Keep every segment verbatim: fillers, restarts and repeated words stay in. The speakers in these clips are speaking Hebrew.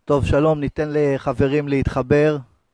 טוב, שלום, ניתן לחברים להתחבר.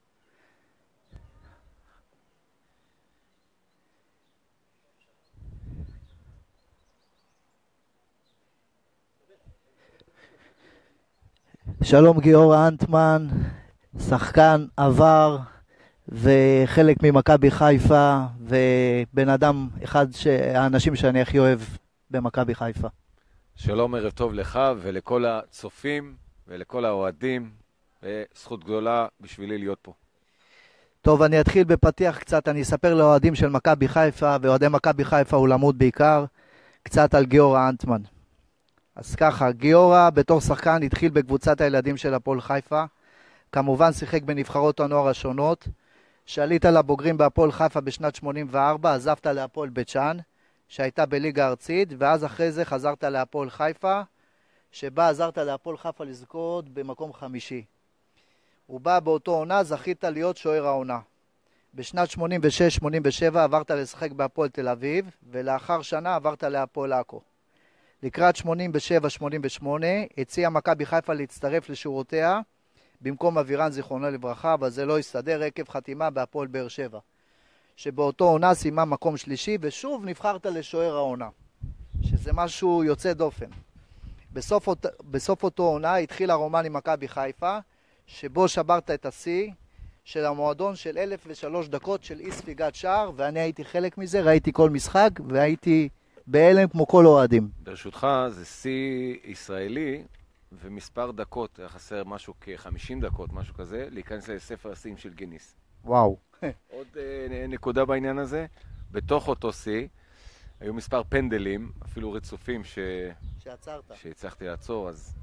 שלום, גיורא אנטמן, שחקן עבר וחלק ממכבי חיפה, ובן אדם אחד האנשים שאני הכי אוהב במכבי חיפה. שלום, ערב טוב לך ולכל הצופים ולכל האוהדים, וזכות גדולה בשבילי להיות פה. טוב, אני אתחיל בפתיח קצת, אני אספר לאוהדים של מכבי חיפה, ואוהדי מכבי חיפה אולמות בעיקר, קצת על גיורא אנטמן. אז ככה, גיורא בתור שחקן התחיל בקבוצת הילדים של הפועל חיפה, כמובן שיחק בנבחרות הנוער השונות, שעלית לבוגרים בהפועל חיפה בשנת שמונים וארבע, עזבת להפועל בית שאן, שהייתה בליגה ארצית, ואז אחרי זה חזרת להפועל חיפה, שבה עזרת להפועל חיפה לזכות במקום חמישי. הוא בא באותו עונה, זכית להיות שוער העונה. בשנת שמונים ושש שמונים ושבע עברת לשחק בהפועל תל אביב, ולאחר שנה עברת להפועל עכו. לקראת שמונים ושבע שמונים ושמונה הציע מכבי חיפה להצטרף לשורותיה, במקום אבירן זיכרונו לברכה, אבל זה לא הסתדר עקב חתימה בהפועל באר שבע, שבאותו עונה סיימה מקום שלישי, ושוב נבחרת לשוער העונה, שזה משהו יוצא דופן. בסוף, אות... בסוף אותו עונה התחיל הרומן עם מכבי חיפה, שבו שברת את השיא של המועדון של אלף ושלוש דקות של אי ספיגת שער, ואני הייתי חלק מזה, ראיתי כל משחק, והייתי בהלם כמו כל אוהדים. ברשותך, זה שיא ישראלי, ומספר דקות, היה חסר משהו כ-חמישים דקות, משהו כזה, להיכנס לספר השיאים של גיניס. וואו. עוד uh, נקודה בעניין הזה, בתוך אותו שיא, היו מספר פנדלים, אפילו רצופים ש... שעצרת. שהצלחתי לעצור, אז...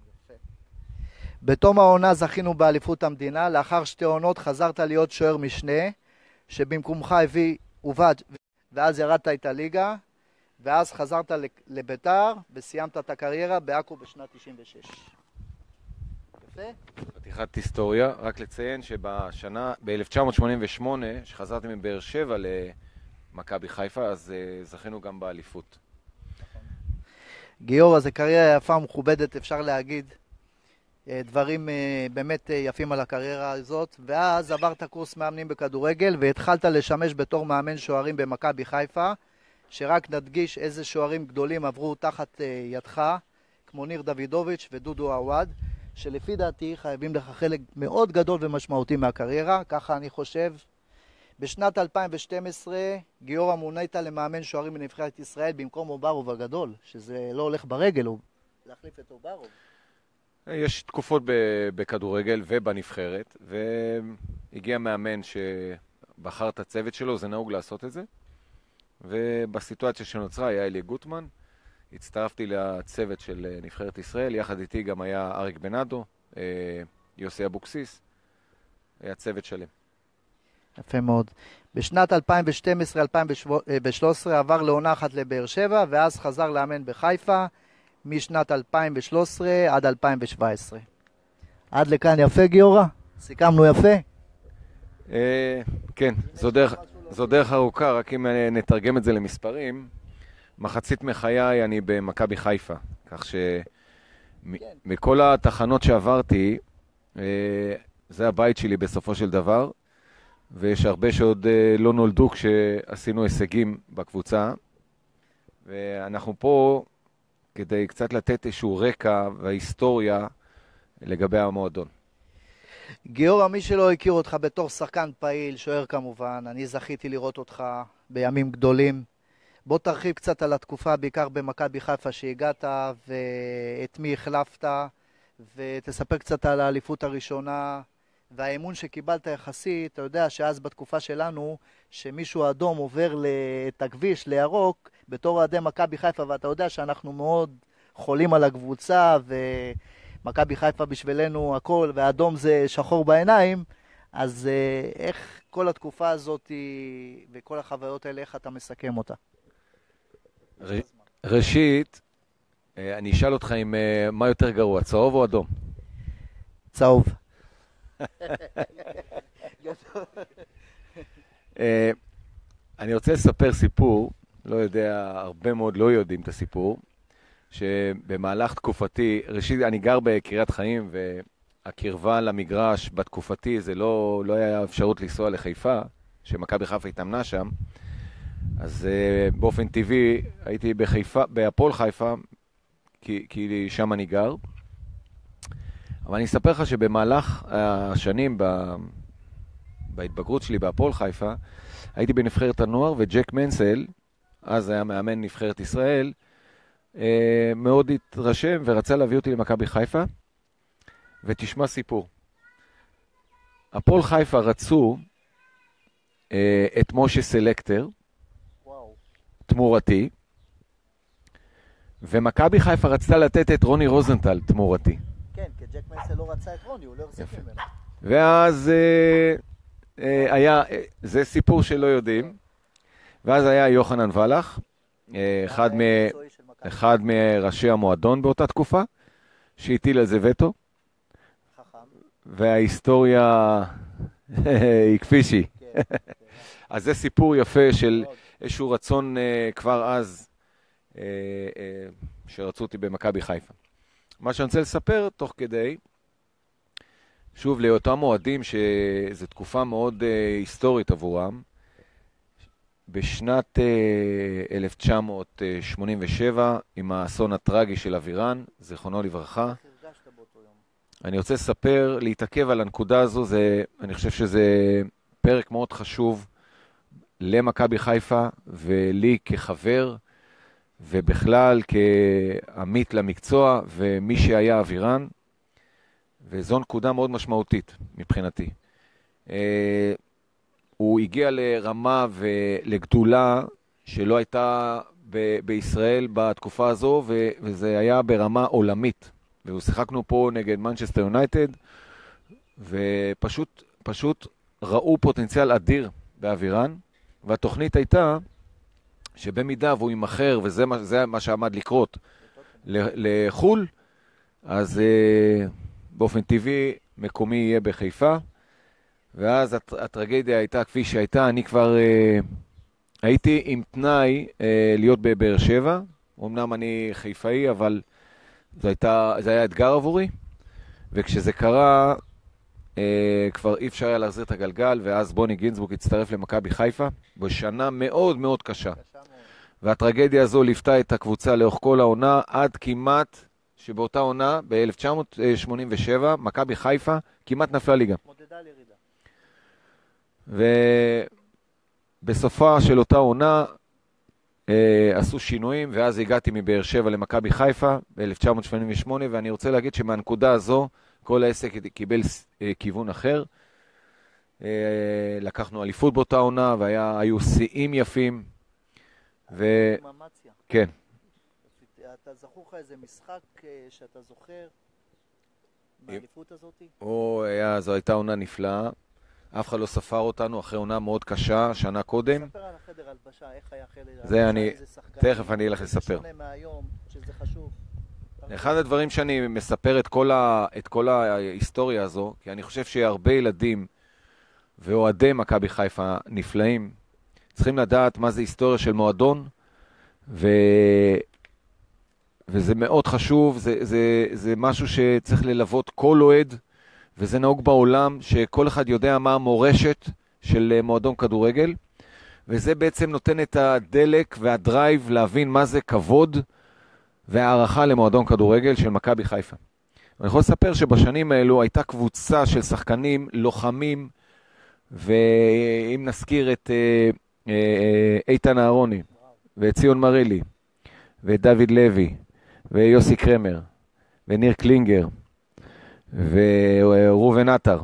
בתום העונה זכינו באליפות המדינה, לאחר שתי עונות חזרת להיות שוער משנה, שבמקומך הביא עובד, ואז ירדת את הליגה, ואז חזרת לביתר, וסיימת את הקריירה בעכו בשנת תשעים ושש. יפה? פתיחת היסטוריה, רק לציין שבשנה, ב-אלף תשע מאות שמונים ושמונה, שחזרתי מבאר שבע למכבי חיפה, אז uh, זכינו גם באליפות. גיורא, זה קריירה יפה ומכובדת, אפשר להגיד. דברים באמת יפים על הקריירה הזאת, ואז עברת קורס מאמנים בכדורגל, והתחלת לשמש בתור מאמן שוערים במכבי חיפה, שרק נדגיש איזה שוערים גדולים עברו תחת ידך, כמו ניר דוידוביץ' ודודו עווד, שלפי דעתי חייבים לך חלק מאוד גדול ומשמעותי מהקריירה, ככה אני חושב. בשנת אלפיים ושתים עשרה גיורא מונית למאמן שוערים בנבחרת ישראל במקום אוברוב הגדול, שזה לא הולך ברגל, הוא להחליף את אוברוב. יש תקופות בכדורגל ובנבחרת, והגיע מאמן שבחר את הצוות שלו, זה נהוג לעשות את זה. ובסיטואציה שנוצרה היה אלי גוטמן, הצטרפתי לצוות של נבחרת ישראל, יחד איתי גם היה אריק בנאדו, יוסי אבוקסיס, היה צוות שלם. יפה מאוד. בשנת אלפיים ושתים עשרה אלפיים ושלוש עשרה עבר לעונה אחת לבאר שבע, ואז חזר לאמן בחיפה, משנת אלפיים ושלוש עשרה עד אלפיים ושבע עשרה. עד לכאן יפה גיורא? סיכמנו יפה? אה, כן, זו דרך, זו דרך ארוכה, רק אם נתרגם את זה למספרים, מחצית מחיי אני במכבי חיפה, כך שמכל התחנות שעברתי, זה הבית שלי בסופו של דבר, ויש הרבה שעוד לא נולדו כשעשינו הישגים בקבוצה, ואנחנו פה כדי קצת לתת איזשהו רקע וההיסטוריה לגבי המועדון. גיורא, מי שלא הכיר אותך בתור שחקן פעיל, שוער כמובן, אני זכיתי לראות אותך בימים גדולים. בוא תרחיב קצת על התקופה, בעיקר במכבי חיפה שהגעת, ואת מי החלפת, ותספר קצת על האליפות הראשונה, והאמון שקיבלת יחסית. אתה יודע שאז בתקופה שלנו, שמישהו אדום עובר את הכביש לירוק, בתור אוהדי מכבי חיפה, ואתה יודע שאנחנו מאוד חולים על הקבוצה, ומכבי חיפה בשבילנו הכל, והאדום זה שחור בעיניים, אז איך כל התקופה הזאת וכל החוויות האלה, איך אתה מסכם אותה? ראשית, אני אשאל אותך אם מה יותר גרוע, צהוב או אדום? צהוב. אני רוצה לספר סיפור, לא יודע, הרבה מאוד לא יודעים את הסיפור, שבמהלך תקופתי, ראשית אני גר בקריית חיים, הקרבה למגרש בתקופתי, זה לא, לא היה אפשרות לנסוע לחיפה, שמכבי חיפה התאמנה שם, אז uh, באופן טבעי הייתי בחיפה, בהפועל חיפה, כי, כי שם אני גר. אבל אני אספר לך שבמהלך השנים, ב, בהתבגרות שלי בהפועל חיפה, הייתי בנבחרת הנוער, וג'ק מנסל, אז היה מאמן נבחרת ישראל, uh, מאוד התרשם ורצה להביא אותי למכבי חיפה, ותשמע סיפור. הפועל חיפה רצו uh, את משה סלקטר, תמורתי, ומכבי חיפה רצתה לתת את רוני רוזנטל תמורתי. כן, כי ג'ק מנסל לא רצה את רוני, הוא לא הרציף ממנו. ואז אה, אה, היה, אה, זה סיפור שלא יודעים, ואז היה יוחנן ולח, אה, אחד, מ, אחד מראשי המועדון באותה תקופה, שהטיל על זה וטו, חכם. וההיסטוריה היא כפי שהיא. כן, כן. אז זה סיפור יפה של איזשהו רצון uh, כבר אז uh, uh, שרצו אותי במכבי חיפה. מה שאני רוצה לספר תוך כדי, שוב לאותם מועדים שזו תקופה מאוד uh, היסטורית עבורם, בשנת uh, אלף תשע מאות שמונים ושבע, עם האסון הטרגי של אבירן, זיכרונו לברכה, אני רוצה לספר, להתעכב על הנקודה הזו, זה, אני חושב שזה פרק מאוד חשוב, למכבי חיפה ולי כחבר ובכלל כעמית למקצוע ומי שהיה אבירן, וזו נקודה מאוד משמעותית מבחינתי. אה, הוא הגיע לרמה ולגדולה שלא הייתה ב- בישראל בתקופה הזו, ו- וזה היה ברמה עולמית, והוא שיחקנו פה נגד מנצ'סטר יונייטד, ופשוט פשוט ראו פוטנציאל אדיר באבירן, והתוכנית הייתה שבמידה והוא יימחר, וזה מה, זה מה שעמד לקרות לחול, אז uh, באופן טבעי מקומי יהיה בחיפה, ואז הט, הטרגדיה הייתה כפי שהייתה, אני כבר uh, הייתי עם תנאי uh, להיות בבאר שבע, אמנם אני חיפאי, אבל זה, הייתה, זה היה אתגר עבורי, וכשזה קרה, Uh, כבר אי אפשר היה להחזיר את הגלגל, ואז בוני גינזבורג הצטרף למכבי חיפה, בשנה מאוד מאוד קשה. קשה מאוד. והטרגדיה הזו ליפתה את הקבוצה לאורך כל העונה, עד כמעט שבאותה עונה, ב-אלף תשע מאות שמונים ושבע, מכבי חיפה כמעט נפלה ליגה. מודדה על ירידה. ובסופה של אותה עונה, uh, עשו שינויים, ואז הגעתי מבאר שבע למכבי חיפה, ב-אלף תשע מאות שמונים ושמונה, ואני רוצה להגיד שמהנקודה הזו, כל העסק קיבל כיוון אחר. לקחנו אליפות באותה עונה, והיו שיאים יפים. ו... כן. אתה זכור לך איזה משחק שאתה זוכר מהאליפות הזאת? או, זו הייתה עונה נפלאה. אף אחד לא ספר אותנו אחרי עונה מאוד קשה, שנה קודם. ספר על החדר הלבשה, איך היה חדר הלבשה? זה אני, תכף אני אלך לספר. זה שונה מהיום, שזה חשוב. אחד הדברים שאני מספר את כל, ה, את כל ההיסטוריה הזו, כי אני חושב שהרבה ילדים ואוהדי מכבי חיפה נפלאים, צריכים לדעת מה זה היסטוריה של מועדון, ו... וזה מאוד חשוב, זה, זה, זה משהו שצריך ללוות כל אוהד, וזה נהוג בעולם, שכל אחד יודע מה המורשת של מועדון כדורגל, וזה בעצם נותן את הדלק והדרייב להבין מה זה כבוד, והערכה למועדון כדורגל של מכבי חיפה. אני יכול לספר שבשנים האלו הייתה קבוצה של שחקנים לוחמים, ואם נזכיר את אה, אה, איתן אהרוני, ואת ציון מרילי, ואת דוד לוי, ויוסי קרמר, וניר קלינגר, ורובן עטר,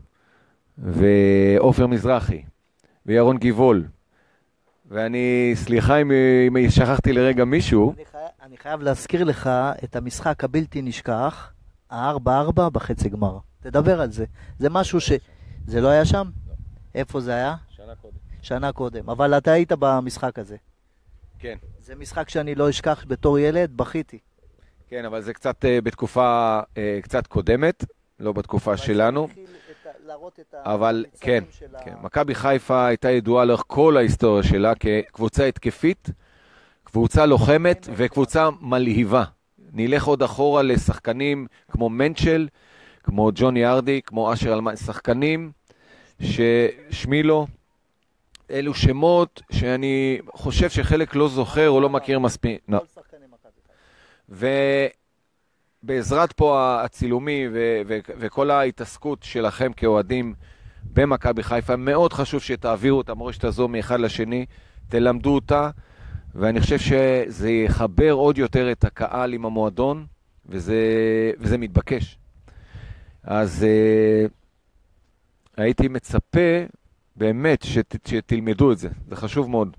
ואופר מזרחי, וירון גיבול, ואני, סליחה אם, אם שכחתי לרגע מישהו. אני, חי... אני חייב להזכיר לך את המשחק הבלתי נשכח, ה-ארבע ארבע בחצי גמר. תדבר על זה. זה משהו ש... זה לא היה שם? לא. איפה זה היה? שנה קודם. שנה קודם. אבל אתה היית במשחק הזה. כן. זה משחק שאני לא אשכח בתור ילד, בכיתי. כן, אבל זה קצת uh, בתקופה uh, קצת קודמת, לא בתקופה שלנו. אבל כן, כן. מכבי חיפה הייתה ידועה לאורך כל ההיסטוריה שלה כקבוצה התקפית, קבוצה לוחמת וקבוצה מלהיבה. נלך עוד אחורה לשחקנים כמו מנצ'ל, כמו ג'וני ארדי, כמו אשר אלמן, שחקנים ששמילו, אלו שמות שאני חושב שחלק לא זוכר או לא מכיר מספיק. כל שחקנים מכבי חיפה. ובעזרת פה הצילומי ו- ו- וכל ההתעסקות שלכם כאוהדים במכבי חיפה, מאוד חשוב שתעבירו את המורשת הזו מאחד לשני, תלמדו אותה, ואני חושב שזה יחבר עוד יותר את הקהל עם המועדון, וזה, וזה מתבקש. אז uh, הייתי מצפה באמת שת, שתלמדו את זה, זה חשוב מאוד.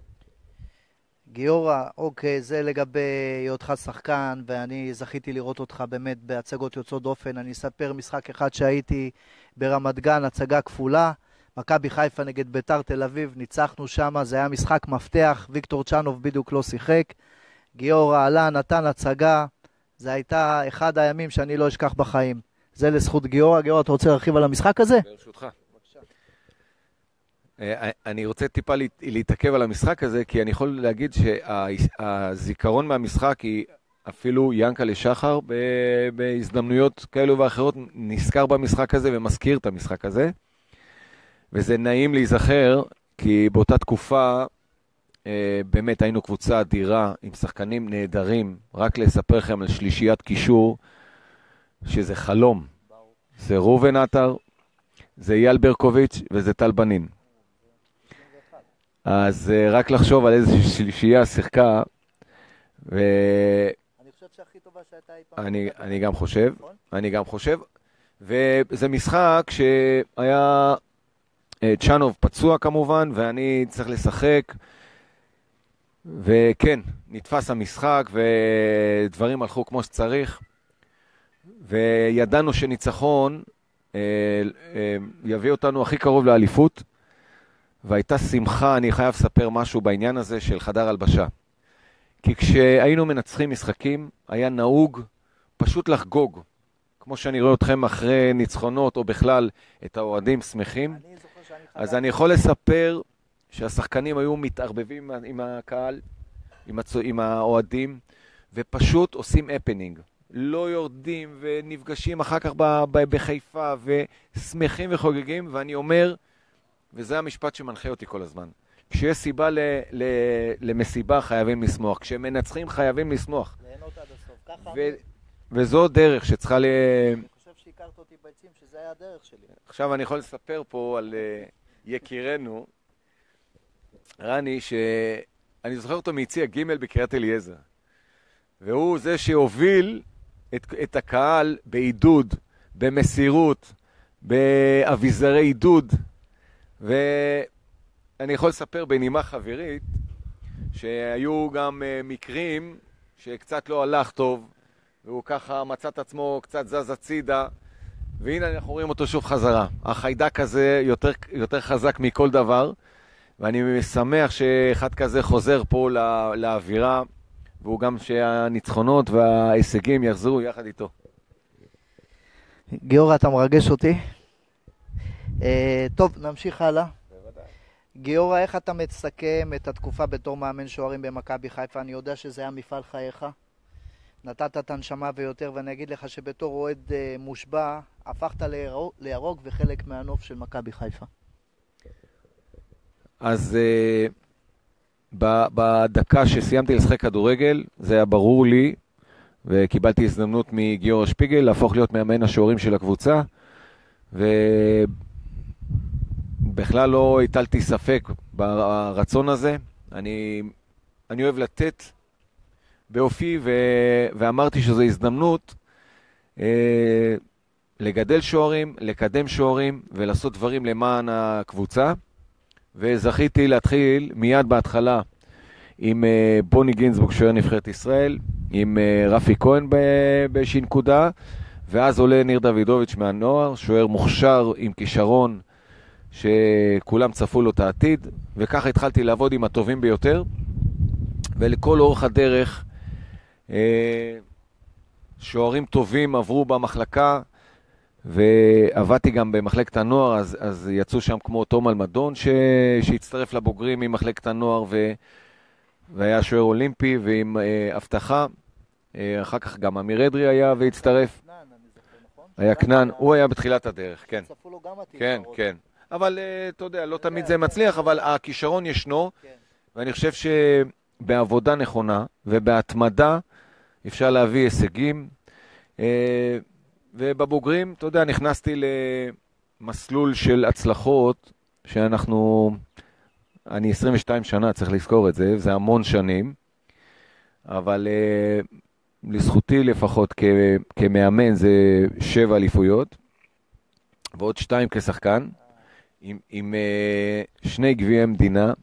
גיורא, אוקיי, זה לגבי היותך שחקן, ואני זכיתי לראות אותך באמת בהצגות יוצאות דופן. אני אספר משחק אחד שהייתי ברמת גן, הצגה כפולה, מכבי חיפה נגד ביתר תל אביב, ניצחנו שם, זה היה משחק מפתח, ויקטור צ'אנוב בדיוק לא שיחק, גיורא עלה, נתן הצגה, זה הייתה אחד הימים שאני לא אשכח בחיים. זה לזכות גיורא. גיורא, אתה רוצה להרחיב על המשחק הזה? ברשותך. אני רוצה טיפה להתעכב על המשחק הזה, כי אני יכול להגיד שהזיכרון מהמשחק היא אפילו ינקלה שחר בהזדמנויות כאלו ואחרות נזכר במשחק הזה ומזכיר את המשחק הזה, וזה נעים להיזכר, כי באותה תקופה באמת היינו קבוצה אדירה עם שחקנים נהדרים. רק לספר לכם על שלישיית קישור שזה חלום, זה רובן עטר, זה אייל ברקוביץ' וזה טל בנין. אז רק לחשוב על איזו שלישייה שיחקה, ו... אני חושב שהכי טובה שהייתה אי פעם. אני, אני גם חושב, אני גם חושב, וזה משחק שהיה צ'אנוב פצוע כמובן, ואני צריך לשחק, וכן, נתפס המשחק, ודברים הלכו כמו שצריך, וידענו שניצחון יביא אותנו הכי קרוב לאליפות, והייתה שמחה, אני חייב לספר משהו בעניין הזה של חדר הלבשה. כי כשהיינו מנצחים משחקים, היה נהוג פשוט לחגוג. כמו שאני רואה אתכם אחרי ניצחונות, או בכלל את האוהדים שמחים. אני אז אני יכול לספר שהשחקנים היו מתערבבים עם הקהל, עם, הצ... עם האוהדים, ופשוט עושים הפנינג. לא יורדים ונפגשים אחר כך ב... ב... בחיפה, ושמחים וחוגגים, ואני אומר, וזה המשפט שמנחה אותי כל הזמן. כשיש סיבה ל, ל, למסיבה חייבים לשמוח. כשמנצחים חייבים לשמוח. ליהנות עד הסוף. ככה ו, אני... וזו דרך שצריכה ל... אני חושב שהכרת אותי ביצים, שזה היה הדרך שלי. עכשיו אני יכול לספר פה על uh, יקירנו, רני, שאני זוכר אותו מיציע ג' בקריית אליעזר. והוא זה שהוביל את, את הקהל בעידוד, במסירות, באביזרי עידוד, ואני יכול לספר בנימה חברית שהיו גם uh, מקרים שקצת לא הלך טוב, והוא ככה מצא את עצמו קצת זז הצידה, והנה אנחנו רואים אותו שוב חזרה. החיידק הזה יותר, יותר חזק מכל דבר, ואני שמח שאחד כזה חוזר פה לא, לאווירה, והוא גם שהניצחונות וההישגים יחזרו יחד איתו. גיורא, אתה מרגש אותי. טוב, נמשיך הלאה. גיורא, איך אתה מסכם את התקופה בתור מאמן שוערים במכבי חיפה? אני יודע שזה היה מפעל חייך. נתת את הנשמה ויותר, ואני אגיד לך שבתור אוהד מושבע, הפכת לירוק וחלק מהנוף של מכבי חיפה. אז בדקה שסיימתי לשחק כדורגל, זה היה ברור לי, וקיבלתי הזדמנות מגיורא שפיגל להפוך להיות מאמן השוערים של הקבוצה, ובכלל לא הטלתי ספק ברצון הזה. אני, אני אוהב לתת באופי, ו... ואמרתי שזו הזדמנות אה, לגדל שוערים, לקדם שוערים ולעשות דברים למען הקבוצה, וזכיתי להתחיל מיד בהתחלה עם אה, בוני גינזבורג, שוער נבחרת ישראל, עם אה, רפי כהן באיזושהי נקודה, ואז עולה ניר דוידוביץ' מהנוער, שוער מוכשר עם כישרון שכולם צפו לו את העתיד, וככה התחלתי לעבוד עם הטובים ביותר, ולכל אורך הדרך שוערים טובים עברו במחלקה, ועבדתי גם במחלקת הנוער, אז, אז יצאו שם כמו תום אלמדון ש... שהצטרף לבוגרים ממחלקת הנוער, ו... והיה שוער אולימפי ועם אה, הבטחה. אה, אחר כך גם אמיר אדרי היה והצטרף. אני זוכר, נכון? היה כנען, הוא היה בתחילת הדרך, כן. צפו לו גם עתיד. כן, כן. אבל אתה יודע, לא תמיד זה מצליח, אבל הכישרון ישנו, ואני חושב שבעבודה נכונה ובהתמדה אפשר להביא הישגים. ובבוגרים, אתה יודע, נכנסתי למסלול של הצלחות, שאנחנו, אני עשרים ושתיים שנה, צריך לזכור את זה, זה המון שנים, אבל לזכותי לפחות כ, כמאמן זה שבע אליפויות, ועוד שתיים כשחקן, עם, עם uh, שני גביעי מדינה,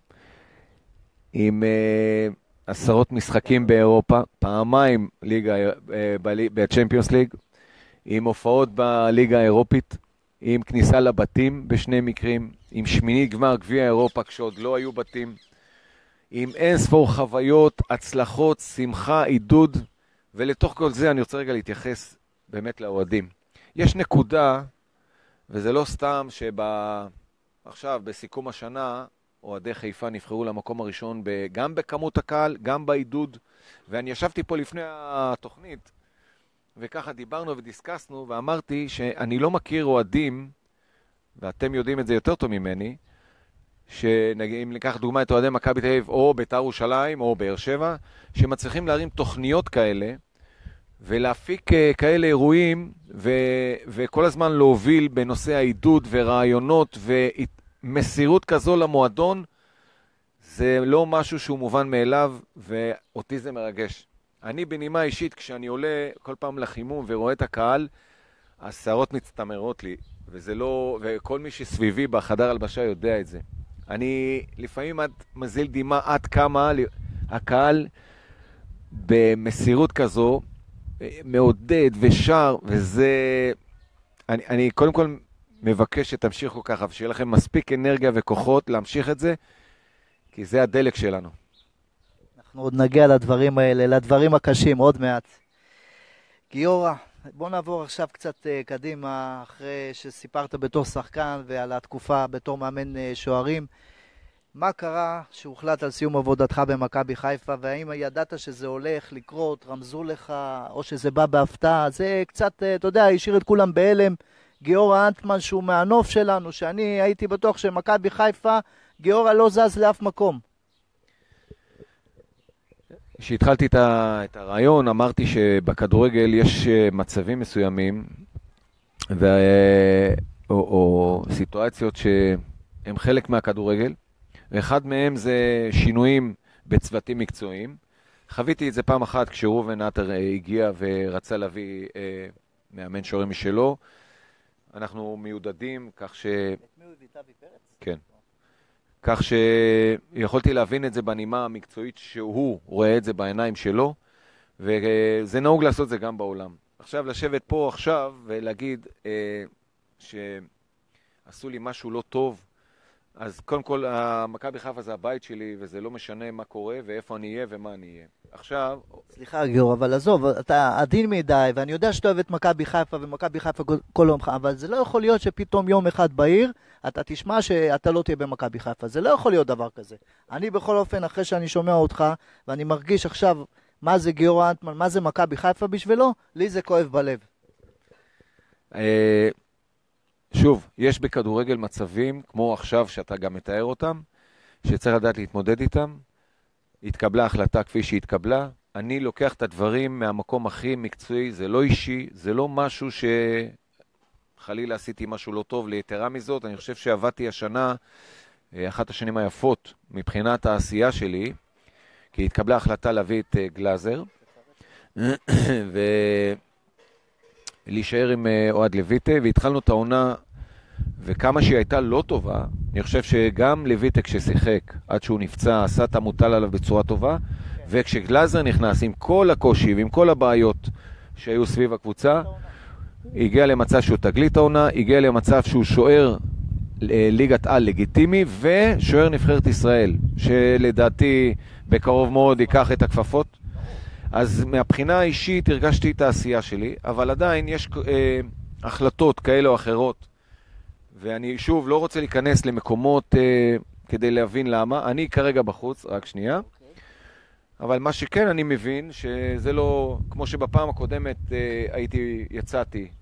עם uh, עשרות משחקים באירופה, פעמיים ליגה, uh, בצ'מפיונס ליג, עם הופעות בליגה האירופית, עם כניסה לבתים בשני מקרים, עם שמינית גמר גביע אירופה כשעוד לא היו בתים, עם אין ספור חוויות, הצלחות, שמחה, עידוד, ולתוך כל זה אני רוצה רגע להתייחס באמת לאוהדים. יש נקודה, וזה לא סתם שעכשיו בסיכום השנה, אוהדי חיפה נבחרו למקום הראשון גם בכמות הקהל, גם בעידוד, ואני ישבתי פה לפני התוכנית, וככה דיברנו ודיסקסנו, ואמרתי שאני לא מכיר אוהדים, ואתם יודעים את זה יותר טוב ממני, שאם ניקח דוגמה את אוהדי מכבי תל אביב או בית"ר ירושלים או באר שבע, שמצליחים להרים תוכניות כאלה, ולהפיק כאלה אירועים, ו- וכל הזמן להוביל בנושא העידוד ורעיונות ומסירות כזו למועדון, זה לא משהו שהוא מובן מאליו, ואותי זה מרגש. אני בנימה אישית, כשאני עולה כל פעם לחימום ורואה את הקהל, השערות מצטמרות לי, וזה לא, וכל מי שסביבי בחדר הלבשה יודע את זה. אני לפעמים עד מזיל דימה עד כמה הקהל במסירות כזו מעודד ושר, וזה, אני, אני קודם כל מבקש שתמשיכו ככה, ושיהיה לכם מספיק אנרגיה וכוחות להמשיך את זה, כי זה הדלק שלנו. אנחנו עוד נגיע לדברים האלה, לדברים הקשים, עוד מעט. גיורא, בוא נעבור עכשיו קצת uh, קדימה, אחרי שסיפרת בתור שחקן ועל התקופה בתור מאמן uh, שוערים. מה קרה שהוחלט על סיום עבודתך במכבי חיפה, והאם ידעת שזה הולך לקרות, רמזו לך, או שזה בא בהפתעה? זה קצת, uh, אתה יודע, השאיר את כולם בהלם. גיורא אנטמן, שהוא מהנוף שלנו, שאני הייתי בטוח שמכבי חיפה, גיורא לא זז לאף מקום. כשהתחלתי את, ה, את הרעיון, אמרתי שבכדורגל יש מצבים מסוימים, ו, או, או סיטואציות שהם חלק מהכדורגל, ואחד מהם זה שינויים בצוותים מקצועיים. חוויתי את זה פעם אחת כשראובן עטר הגיע ורצה להביא אה, מאמן שוערים משלו. אנחנו מיודדים, כך ש... את מי הוא הביא, תבי פרץ? כן. כך שיכולתי להבין את זה בנימה המקצועית שהוא רואה את זה בעיניים שלו, וזה נהוג לעשות זה גם בעולם. עכשיו לשבת פה עכשיו ולהגיד אה, שעשו לי משהו לא טוב, אז קודם כל מכבי חיפה זה הבית שלי, וזה לא משנה מה קורה ואיפה אני אהיה ומה אני אהיה. עכשיו... סליחה גיורא, אבל עזוב, אתה עדין מדי, ואני יודע שאתה אוהב את מכבי חיפה ומכבי חיפה כל יומך, אבל זה לא יכול להיות שפתאום יום אחד בעיר, אתה תשמע שאתה לא תהיה במכבי חיפה. זה לא יכול להיות דבר כזה. אני בכל אופן, אחרי שאני שומע אותך, ואני מרגיש עכשיו מה זה גיורא אנטמן, מה זה מכבי חיפה בשבילו, לי זה כואב בלב. שוב, יש בכדורגל מצבים, כמו עכשיו שאתה גם מתאר אותם, שצריך לדעת להתמודד איתם. התקבלה החלטה כפי שהתקבלה. אני לוקח את הדברים מהמקום הכי מקצועי, זה לא אישי, זה לא משהו שחלילה עשיתי משהו לא טוב. ליתרה מזאת, אני חושב שעבדתי השנה, אחת השנים היפות מבחינת העשייה שלי, כי התקבלה החלטה להביא את גלאזר, ולהישאר עם אוהד לויטה, והתחלנו את העונה, וכמה שהיא הייתה לא טובה, אני חושב שגם לויטה כששיחק, עד שהוא נפצע, עשה את המוטל עליו בצורה טובה, וכשגלאזר נכנס עם כל הקושי ועם כל הבעיות שהיו סביב הקבוצה, הגיע למצב שהוא תגלית העונה, הגיע למצב שהוא שוער ליגת על לגיטימי, ושוער נבחרת ישראל, שלדעתי בקרוב מאוד ייקח את הכפפות. אז מהבחינה האישית הרגשתי את העשייה שלי, אבל עדיין יש אה, החלטות כאלה או אחרות, ואני שוב לא רוצה להיכנס למקומות אה, כדי להבין למה. אני כרגע בחוץ, רק שנייה. אבל מה שכן אני מבין שזה לא, כמו שבפעם הקודמת אה, הייתי, יצאתי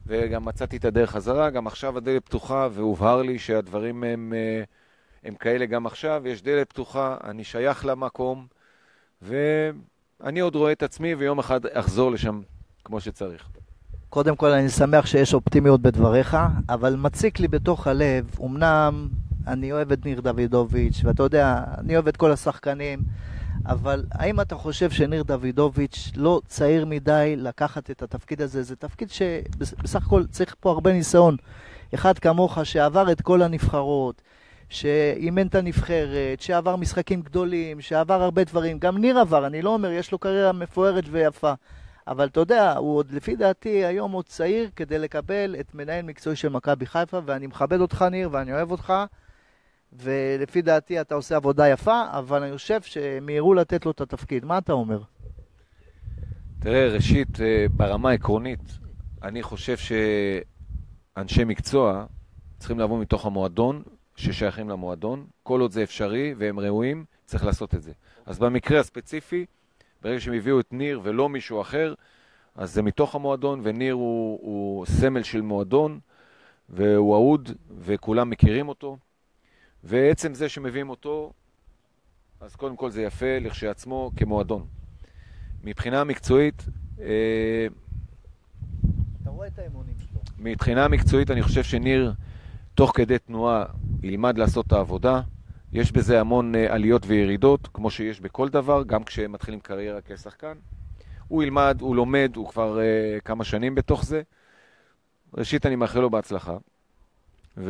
וגם מצאתי את הדרך חזרה, גם עכשיו הדלת פתוחה, והובהר לי שהדברים הם, הם כאלה גם עכשיו, יש דלת פתוחה, אני שייך למקום, ואני עוד רואה את עצמי, ויום אחד אחזור לשם כמו שצריך. קודם כל אני שמח שיש אופטימיות בדבריך, אבל מציק לי בתוך הלב, אמנם אני אוהב את ניר דוידוביץ', ואתה יודע, אני אוהב את כל השחקנים, אבל האם אתה חושב שניר דוידוביץ' לא צעיר מדי לקחת את התפקיד הזה? זה תפקיד שבסך הכל צריך פה הרבה ניסיון. אחד כמוך שעבר את כל הנבחרות, שאימן את הנבחרת, שעבר משחקים גדולים, שעבר הרבה דברים. גם ניר עבר, אני לא אומר, יש לו קריירה מפוארת ויפה. אבל אתה יודע, הוא עוד לפי דעתי היום עוד צעיר כדי לקבל את מנהל מקצועי של מכבי חיפה, ואני מכבד אותך ניר ואני אוהב אותך, ולפי דעתי אתה עושה עבודה יפה, אבל אני חושב שמהירו לתת לו את התפקיד. מה אתה אומר? תראה, ראשית, ברמה העקרונית, אני חושב שאנשי מקצוע צריכים לבוא מתוך המועדון, ששייכים למועדון. כל עוד זה אפשרי והם ראויים, צריך לעשות את זה. אז במקרה הספציפי, ברגע שהם הביאו את ניר ולא מישהו אחר, אז זה מתוך המועדון, וניר הוא, הוא סמל של מועדון, והוא אהוד, וכולם מכירים אותו. ועצם זה שמביאים אותו, אז קודם כל זה יפה לכשעצמו כמועדון. מבחינה מקצועית, אה, אתה רואה את האמונים שלו. מבחינה מקצועית אני חושב שניר, תוך כדי תנועה, ילמד לעשות את העבודה. יש בזה המון אה, עליות וירידות, כמו שיש בכל דבר, גם כשמתחילים קריירה כשחקן. הוא ילמד, הוא לומד, הוא כבר אה, כמה שנים בתוך זה. ראשית אני מאחל לו בהצלחה. ו...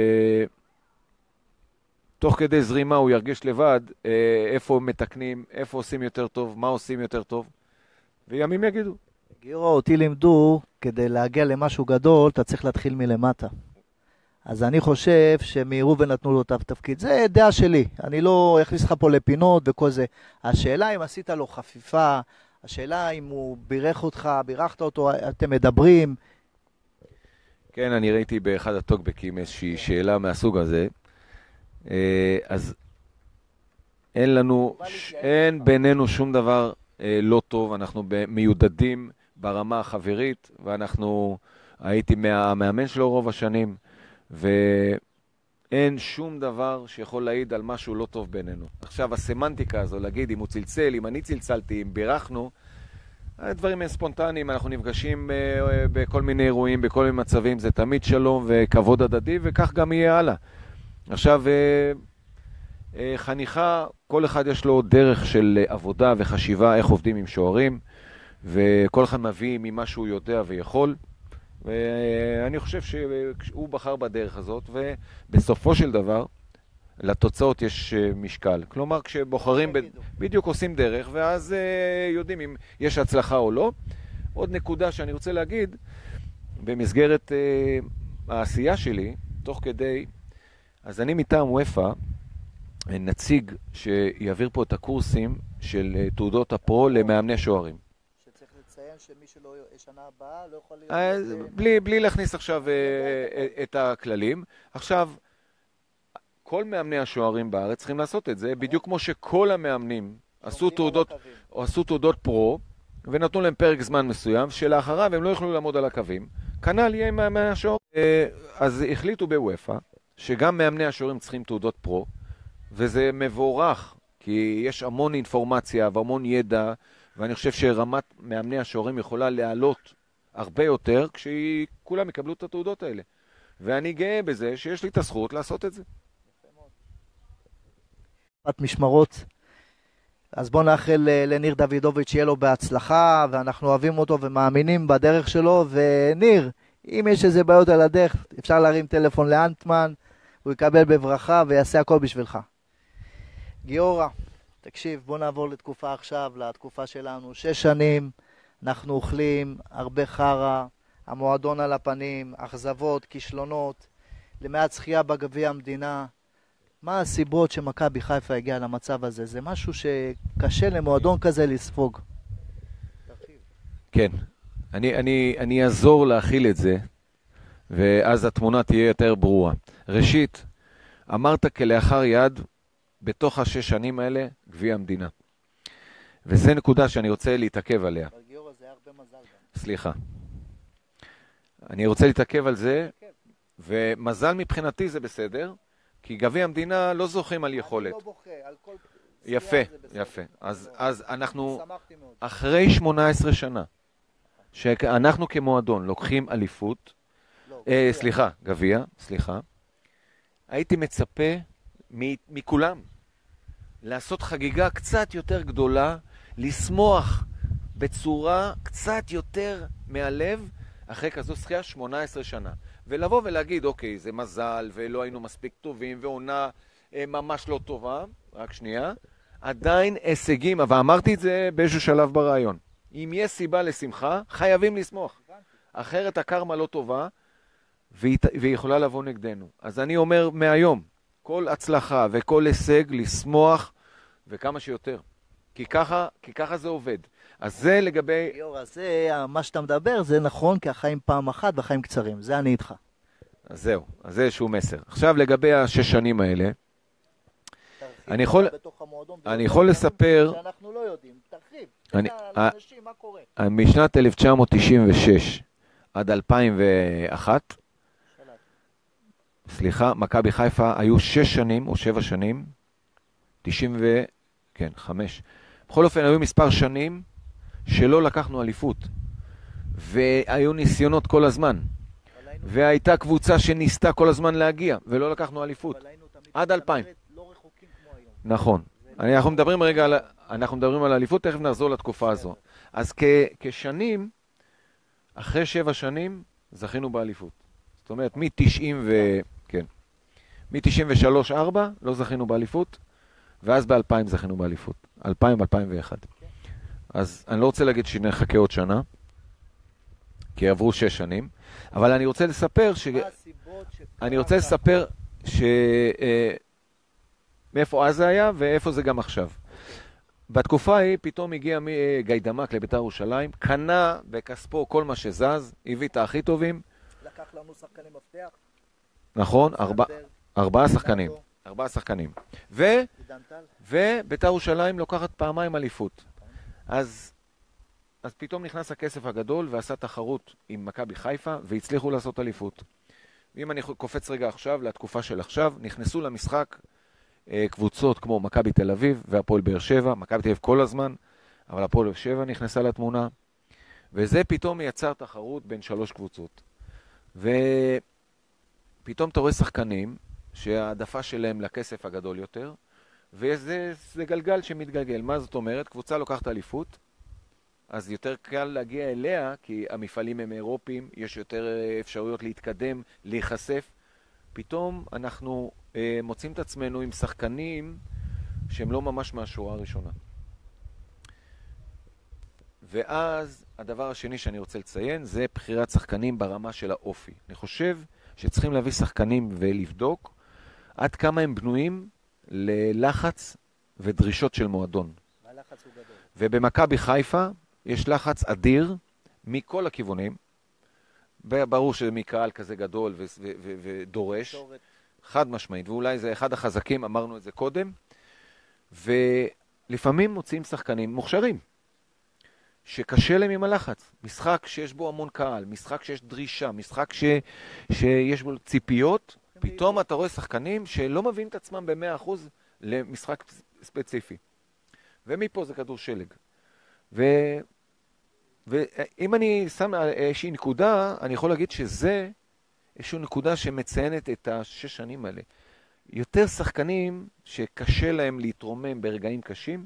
תוך כדי זרימה הוא ירגיש לבד איפה מתקנים, איפה עושים יותר טוב, מה עושים יותר טוב, וימים יגידו. גיורא, אותי לימדו, כדי להגיע למשהו גדול, אתה צריך להתחיל מלמטה. אז אני חושב שמהירו ונתנו לו את התפקיד. זה דעה שלי, אני לא אכניס לך פה לפינות וכל זה. השאלה אם עשית לו חפיפה, השאלה אם הוא בירך אותך, בירכת אותו, אתם מדברים. כן, אני ראיתי באחד הטוקבקים איזושהי שאלה מהסוג הזה, אז אין לנו, אין בינינו שום דבר לא טוב, אנחנו מיודדים ברמה החברית, ואנחנו, הייתי מהמאמן שלו רוב השנים, ואין שום דבר שיכול להעיד על משהו לא טוב בינינו. עכשיו הסמנטיקה הזו, להגיד אם הוא צלצל, אם אני צלצלתי, אם בירכנו, הדברים הם ספונטניים, אנחנו נפגשים בכל מיני אירועים, בכל מיני מצבים, זה תמיד שלום וכבוד הדדי, וכך גם יהיה הלאה. עכשיו, חניכה, כל אחד יש לו דרך של עבודה וחשיבה, איך עובדים עם שוערים, וכל אחד מביא ממה שהוא יודע ויכול, ואני חושב שהוא בחר בדרך הזאת, ובסופו של דבר, לתוצאות יש משקל. כלומר, כשבוחרים, בדיוק עושים דרך, ואז יודעים אם יש הצלחה או לא. עוד נקודה שאני רוצה להגיד, במסגרת העשייה שלי, תוך כדי, אז אני מטעם וופא, נציג שיעביר פה את הקורסים של תעודות הפרו למאמני שוערים. שצריך לציין שמי שלא שנה הבאה לא יכול להיות... בלי, בלי להכניס עכשיו את הכללים. עכשיו, כל מאמני השוערים בארץ צריכים לעשות את זה, בדיוק כמו שכל המאמנים עשו תעודות, או עשו תעודות פרו, ונתנו להם פרק זמן מסוים, שלאחריו הם לא יכלו לעמוד על הקווים. כנ"ל יהיה מאמני השוערים. אז החליטו בוופא, שגם מאמני השוערים צריכים תעודות פרו, וזה מבורך, כי יש המון אינפורמציה והמון ידע, ואני חושב שרמת מאמני השוערים יכולה לעלות הרבה יותר, כשכולם יקבלו את התעודות האלה. ואני גאה בזה שיש לי את הזכות לעשות את זה. משמרות. אז בוא נאחל לניר דוידוביץ' שיהיה לו בהצלחה, ואנחנו אוהבים אותו ומאמינים בדרך שלו. וניר, אם יש איזה בעיות על הדרך, אפשר להרים טלפון לאנטמן, הוא יקבל בברכה ויעשה הכל בשבילך. גיורא, תקשיב, בוא נעבור לתקופה עכשיו, לתקופה שלנו. שש שנים, אנחנו אוכלים הרבה חרה, המועדון על הפנים, אכזבות, כישלונות, למעט זכייה בגביע המדינה. מה הסיבות שמכבי חיפה הגיעה למצב הזה? זה משהו שקשה למועדון כזה לספוג. כן, אני, אני, אני אעזור להכיל את זה, ואז התמונה תהיה יותר ברורה. ראשית, אמרת כלאחר יד, בתוך השש שנים האלה, גביע המדינה. וזה נקודה שאני רוצה להתעכב עליה. אבל גיורא, זה הרבה מזל גם. סליחה. אני רוצה להתעכב על זה, ומזל מבחינתי זה בסדר, כי גביע המדינה לא זוכים על יכולת. אני לא בוכה, על כל... יפה, יפה. אז, אז אנחנו, אחרי שמונה עשרה שנה, שאנחנו כמועדון לוקחים אליפות, לא, אה, סליחה, גביע, סליחה, הייתי מצפה מכולם לעשות חגיגה קצת יותר גדולה, לשמוח בצורה קצת יותר מהלב, אחרי כזו זכייה שמונה עשרה שנה. ולבוא ולהגיד, אוקיי, זה מזל, ולא היינו מספיק טובים, ועונה אה, ממש לא טובה, רק שנייה, עדיין הישגים, ואמרתי את זה באיזשהו שלב ברעיון. אם יש סיבה לשמחה, חייבים לשמוח. אחרת הקרמה לא טובה, והיא, והיא יכולה לבוא נגדנו. אז אני אומר מהיום, כל הצלחה וכל הישג לשמוח, וכמה שיותר. כי ככה, כי ככה זה עובד. אז זה לגבי... יורה, זה, מה שאתה מדבר, זה נכון, כי החיים פעם אחת והחיים קצרים. זה אני איתך. אז זהו, אז זה איזשהו מסר. עכשיו לגבי השש שנים האלה, אני יכול, אני יכול לספר... שאנחנו לא יודעים, תרחיב. אני, לאנשים, מה קורה? משנת אלף תשע מאות תשעים ושש עד אלפיים ואחת, סליחה, מכבי חיפה היו שש שנים או שבע שנים, תשעים ו... כן, חמש. בכל אופן, היו מספר שנים שלא לקחנו אליפות. והיו ניסיונות כל הזמן. והייתה קבוצה שניסתה כל הזמן להגיע, ולא לקחנו אליפות. עד אלפיים. נכון. אנחנו מדברים רגע על, אנחנו מדברים על אליפות, תכף נחזור לתקופה הזו. אז כ, כשנים, אחרי שבע שנים, זכינו באליפות. זאת אומרת, מ-תשעים ו... כן. מ-תשעים ושלוש ארבע לא זכינו באליפות, ואז ב-אלפיים זכינו באליפות. אלפיים אלפיים ואחת. אז אני לא רוצה להגיד שנחכה עוד שנה, כי עברו שש שנים, אבל אני רוצה לספר ש... אני רוצה לספר ש... מאיפה אז זה היה ואיפה זה גם עכשיו. בתקופה ההיא פתאום הגיע גיידמק לבית"ר ירושלים, קנה בכספו כל מה שזז, הביא את הכי טובים. לקח לנו שחקני מפתח. נכון, ארבע, ארבעה שחקנים. ארבעה שחקנים. ו... ובית"ר ירושלים לוקחת פעמיים אליפות. אז, אז פתאום נכנס הכסף הגדול ועשה תחרות עם מכבי חיפה והצליחו לעשות אליפות. ואם אני קופץ רגע עכשיו, לתקופה של עכשיו, נכנסו למשחק אה, קבוצות כמו מכבי תל אביב והפועל באר שבע, מכבי תל אביב כל הזמן, אבל הפועל באר שבע נכנסה לתמונה, וזה פתאום יצר תחרות בין שלוש קבוצות. ופתאום אתה רואה שחקנים שהעדפה שלהם לכסף הגדול יותר, וזה זה גלגל שמתגלגל. מה זאת אומרת? קבוצה לוקחת אליפות, אז יותר קל להגיע אליה, כי המפעלים הם אירופיים, יש יותר אפשרויות להתקדם, להיחשף. פתאום אנחנו אה, מוצאים את עצמנו עם שחקנים שהם לא ממש מהשורה הראשונה. ואז הדבר השני שאני רוצה לציין זה בחירת שחקנים ברמה של האופי. אני חושב שצריכים להביא שחקנים ולבדוק עד כמה הם בנויים ללחץ ודרישות של מועדון. והלחץ הוא גדול. ובמכבי חיפה יש לחץ אדיר מכל הכיוונים. ברור שזה מקהל כזה גדול ו- ו- ו- ודורש. חד משמעית. ואולי זה אחד החזקים, אמרנו את זה קודם. ולפעמים מוצאים שחקנים מוכשרים. שקשה להם עם הלחץ. משחק שיש בו המון קהל, משחק שיש דרישה, משחק ש... שיש בו ציפיות, פתאום אתה רואה שחקנים שלא מביאים את עצמם ב-מאה אחוז למשחק ספציפי. ומפה זה כדור שלג. ו... ואם אני שם איזושהי נקודה, אני יכול להגיד שזה איזושהי נקודה שמציינת את השש שנים האלה. יותר שחקנים שקשה להם להתרומם ברגעים קשים,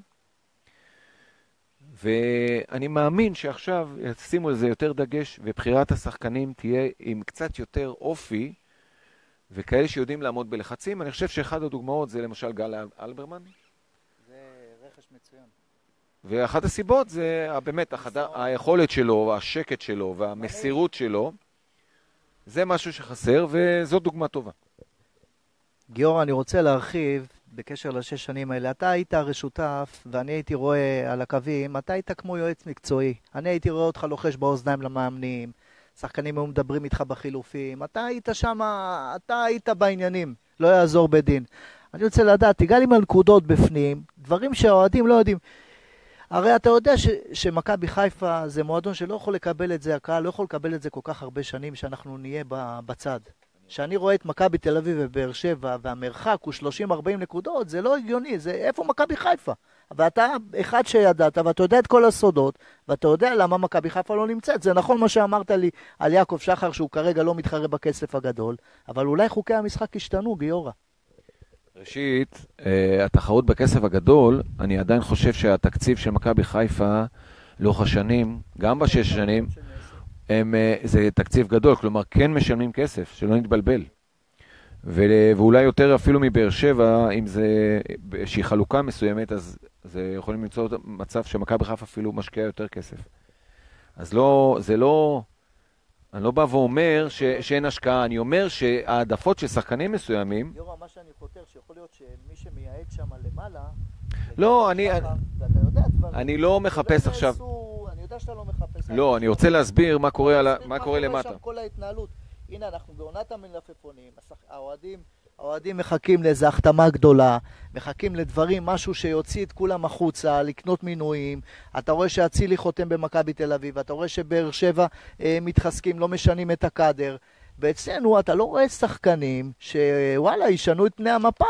ואני מאמין שעכשיו ישימו לזה יותר דגש, ובחירת השחקנים תהיה עם קצת יותר אופי, וכאלה שיודעים לעמוד בלחצים. אני חושב שאחד הדוגמאות זה למשל גל אלברמן. זה רכש מצוין. ואחת הסיבות זה באמת החד... היכולת שלו, השקט שלו והמסירות שלו. זה משהו שחסר, וזאת דוגמה טובה. גיורא, אני רוצה להרחיב בקשר לשש שנים האלה. אתה היית רשותף, ואני הייתי רואה על הקווים, אתה היית כמו יועץ מקצועי. אני הייתי רואה אותך לוחש באוזניים למאמנים, שחקנים היו מדברים איתך בחילופים, אתה היית שם, אתה היית בעניינים, לא יעזור בדין. אני רוצה לדעת, תיגע לי מהנקודות בפנים, דברים שהאוהדים לא יודעים. הרי אתה יודע ש, שמכבי חיפה זה מועדון שלא יכול לקבל את זה, הקהל לא יכול לקבל את זה כל כך הרבה שנים שאנחנו נהיה בצד. שאני רואה את מכבי תל אביב ובאר שבע והמרחק הוא שלושים ארבעים נקודות, זה לא הגיוני, זה איפה מכבי חיפה? ואתה אחד שידעת ואתה יודע את כל הסודות ואתה יודע למה מכבי חיפה לא נמצאת. זה נכון מה שאמרת לי על יעקב שחר שהוא כרגע לא מתחרה בכסף הגדול, אבל אולי חוקי המשחק השתנו, גיורא. ראשית, התחרות בכסף הגדול, אני עדיין חושב שהתקציב של מכבי חיפה לאורך השנים, גם בשש שנים, הם, זה תקציב גדול, כלומר כן משלמים כסף, שלא נתבלבל. ו- ואולי יותר אפילו מבאר שבע, אם זה שהיא חלוקה מסוימת, אז זה יכולים למצוא מצב שמכבי חיפה אפילו משקיע יותר כסף. אז לא, זה לא, אני לא בא ואומר ש- שאין השקעה, אני אומר שהעדפות של שחקנים מסוימים... יורא, מה שאני חותר, שיכול להיות שמי שמייעד שם למעלה... לא, אני... ואתה יודע דברים... אני לא מחפש עכשיו... אני יודע שאתה לא מחפש... לא, אני רוצה להסביר מה קורה על מה קורה למטה. כל ההתנהלות. הנה, אנחנו בעונת המלפפונים, האוהדים, האוהדים מחכים לאיזו החתמה גדולה, מחכים לדברים, משהו שיוציא את כולם החוצה, לקנות מינויים. אתה רואה שאצילי חותם במכבי תל אביב, אתה רואה שבאר שבע אה, מתחזקים, לא משנים את הקאדר. ואצלנו אתה לא רואה שחקנים שוואלה, ישנו את פני המפה,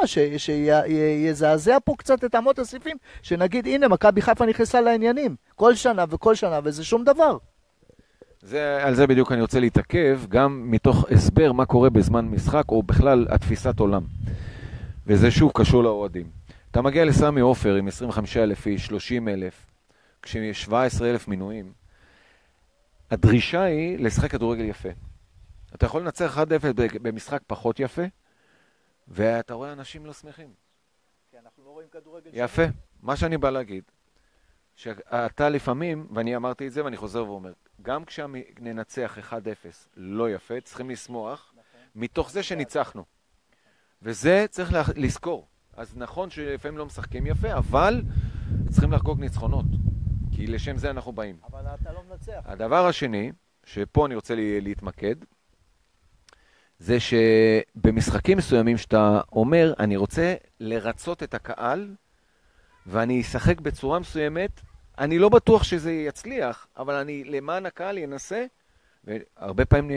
שיזעזע פה קצת את אמות הסיפים, שנגיד, הנה, מכבי חיפה נכנסה לעניינים, כל שנה וכל שנה, וזה שום דבר. זה, על זה בדיוק אני רוצה להתעכב, גם מתוך הסבר מה קורה בזמן משחק, או בכלל התפיסת עולם. וזה שוב קשור לאוהדים. אתה מגיע לסמי עופר עם עשרים וחמישה אלף איש, שלושים אלף, כשיש שבעה עשר אלף מינויים. הדרישה היא לשחק כדורגל יפה. אתה יכול לנצח אחד אפס במשחק פחות יפה, ואתה רואה אנשים לא שמחים. כי אנחנו לא רואים כדורגל יפה. מה שאני בא להגיד, שאתה לפעמים, ואני אמרתי את זה ואני חוזר ואומר, גם כשננצח אחד אפס לא יפה, צריכים לשמוח מתוך זה שניצחנו. וזה צריך לזכור. אז נכון שלפעמים לא משחקים יפה, אבל צריכים לחגוג ניצחונות. כי לשם זה אנחנו באים. אבל אתה לא מנצח. הדבר השני, שפה אני רוצה להתמקד, זה שבמשחקים מסוימים שאתה אומר, אני רוצה לרצות את הקהל, ואני אשחק בצורה מסוימת, אני לא בטוח שזה יצליח, אבל אני למען הקהל ינסה, והרבה פעמים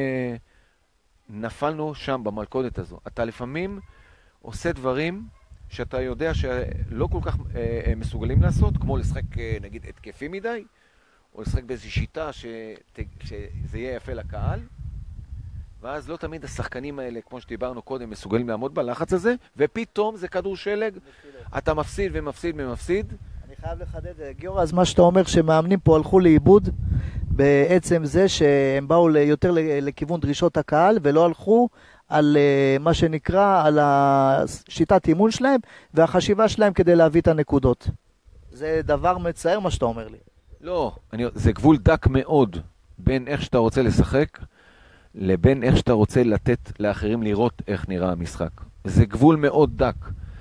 נפלנו שם במלכודת הזו. אתה לפעמים עושה דברים שאתה יודע שלא כל כך אה, מסוגלים לעשות, כמו לשחק נגיד התקפי מדי, או לשחק באיזושהי שיטה שת, שזה יהיה יפה לקהל, ואז לא תמיד השחקנים האלה, כמו שדיברנו קודם, מסוגלים לעמוד בלחץ הזה, ופתאום זה כדור שלג, אתה מפסיד ומפסיד ומפסיד. אני חייב לחדד, גיורא, אז מה שאתה אומר שמאמנים פה הלכו לאיבוד, בעצם זה שהם באו יותר לכיוון דרישות הקהל, ולא הלכו על מה שנקרא, על השיטת אימון שלהם, והחשיבה שלהם כדי להביא את הנקודות. זה דבר מצער מה שאתה אומר לי. לא, אני, זה גבול דק מאוד, בין איך שאתה רוצה לשחק, לבין איך שאתה רוצה לתת לאחרים לראות איך נראה המשחק. זה גבול מאוד דק.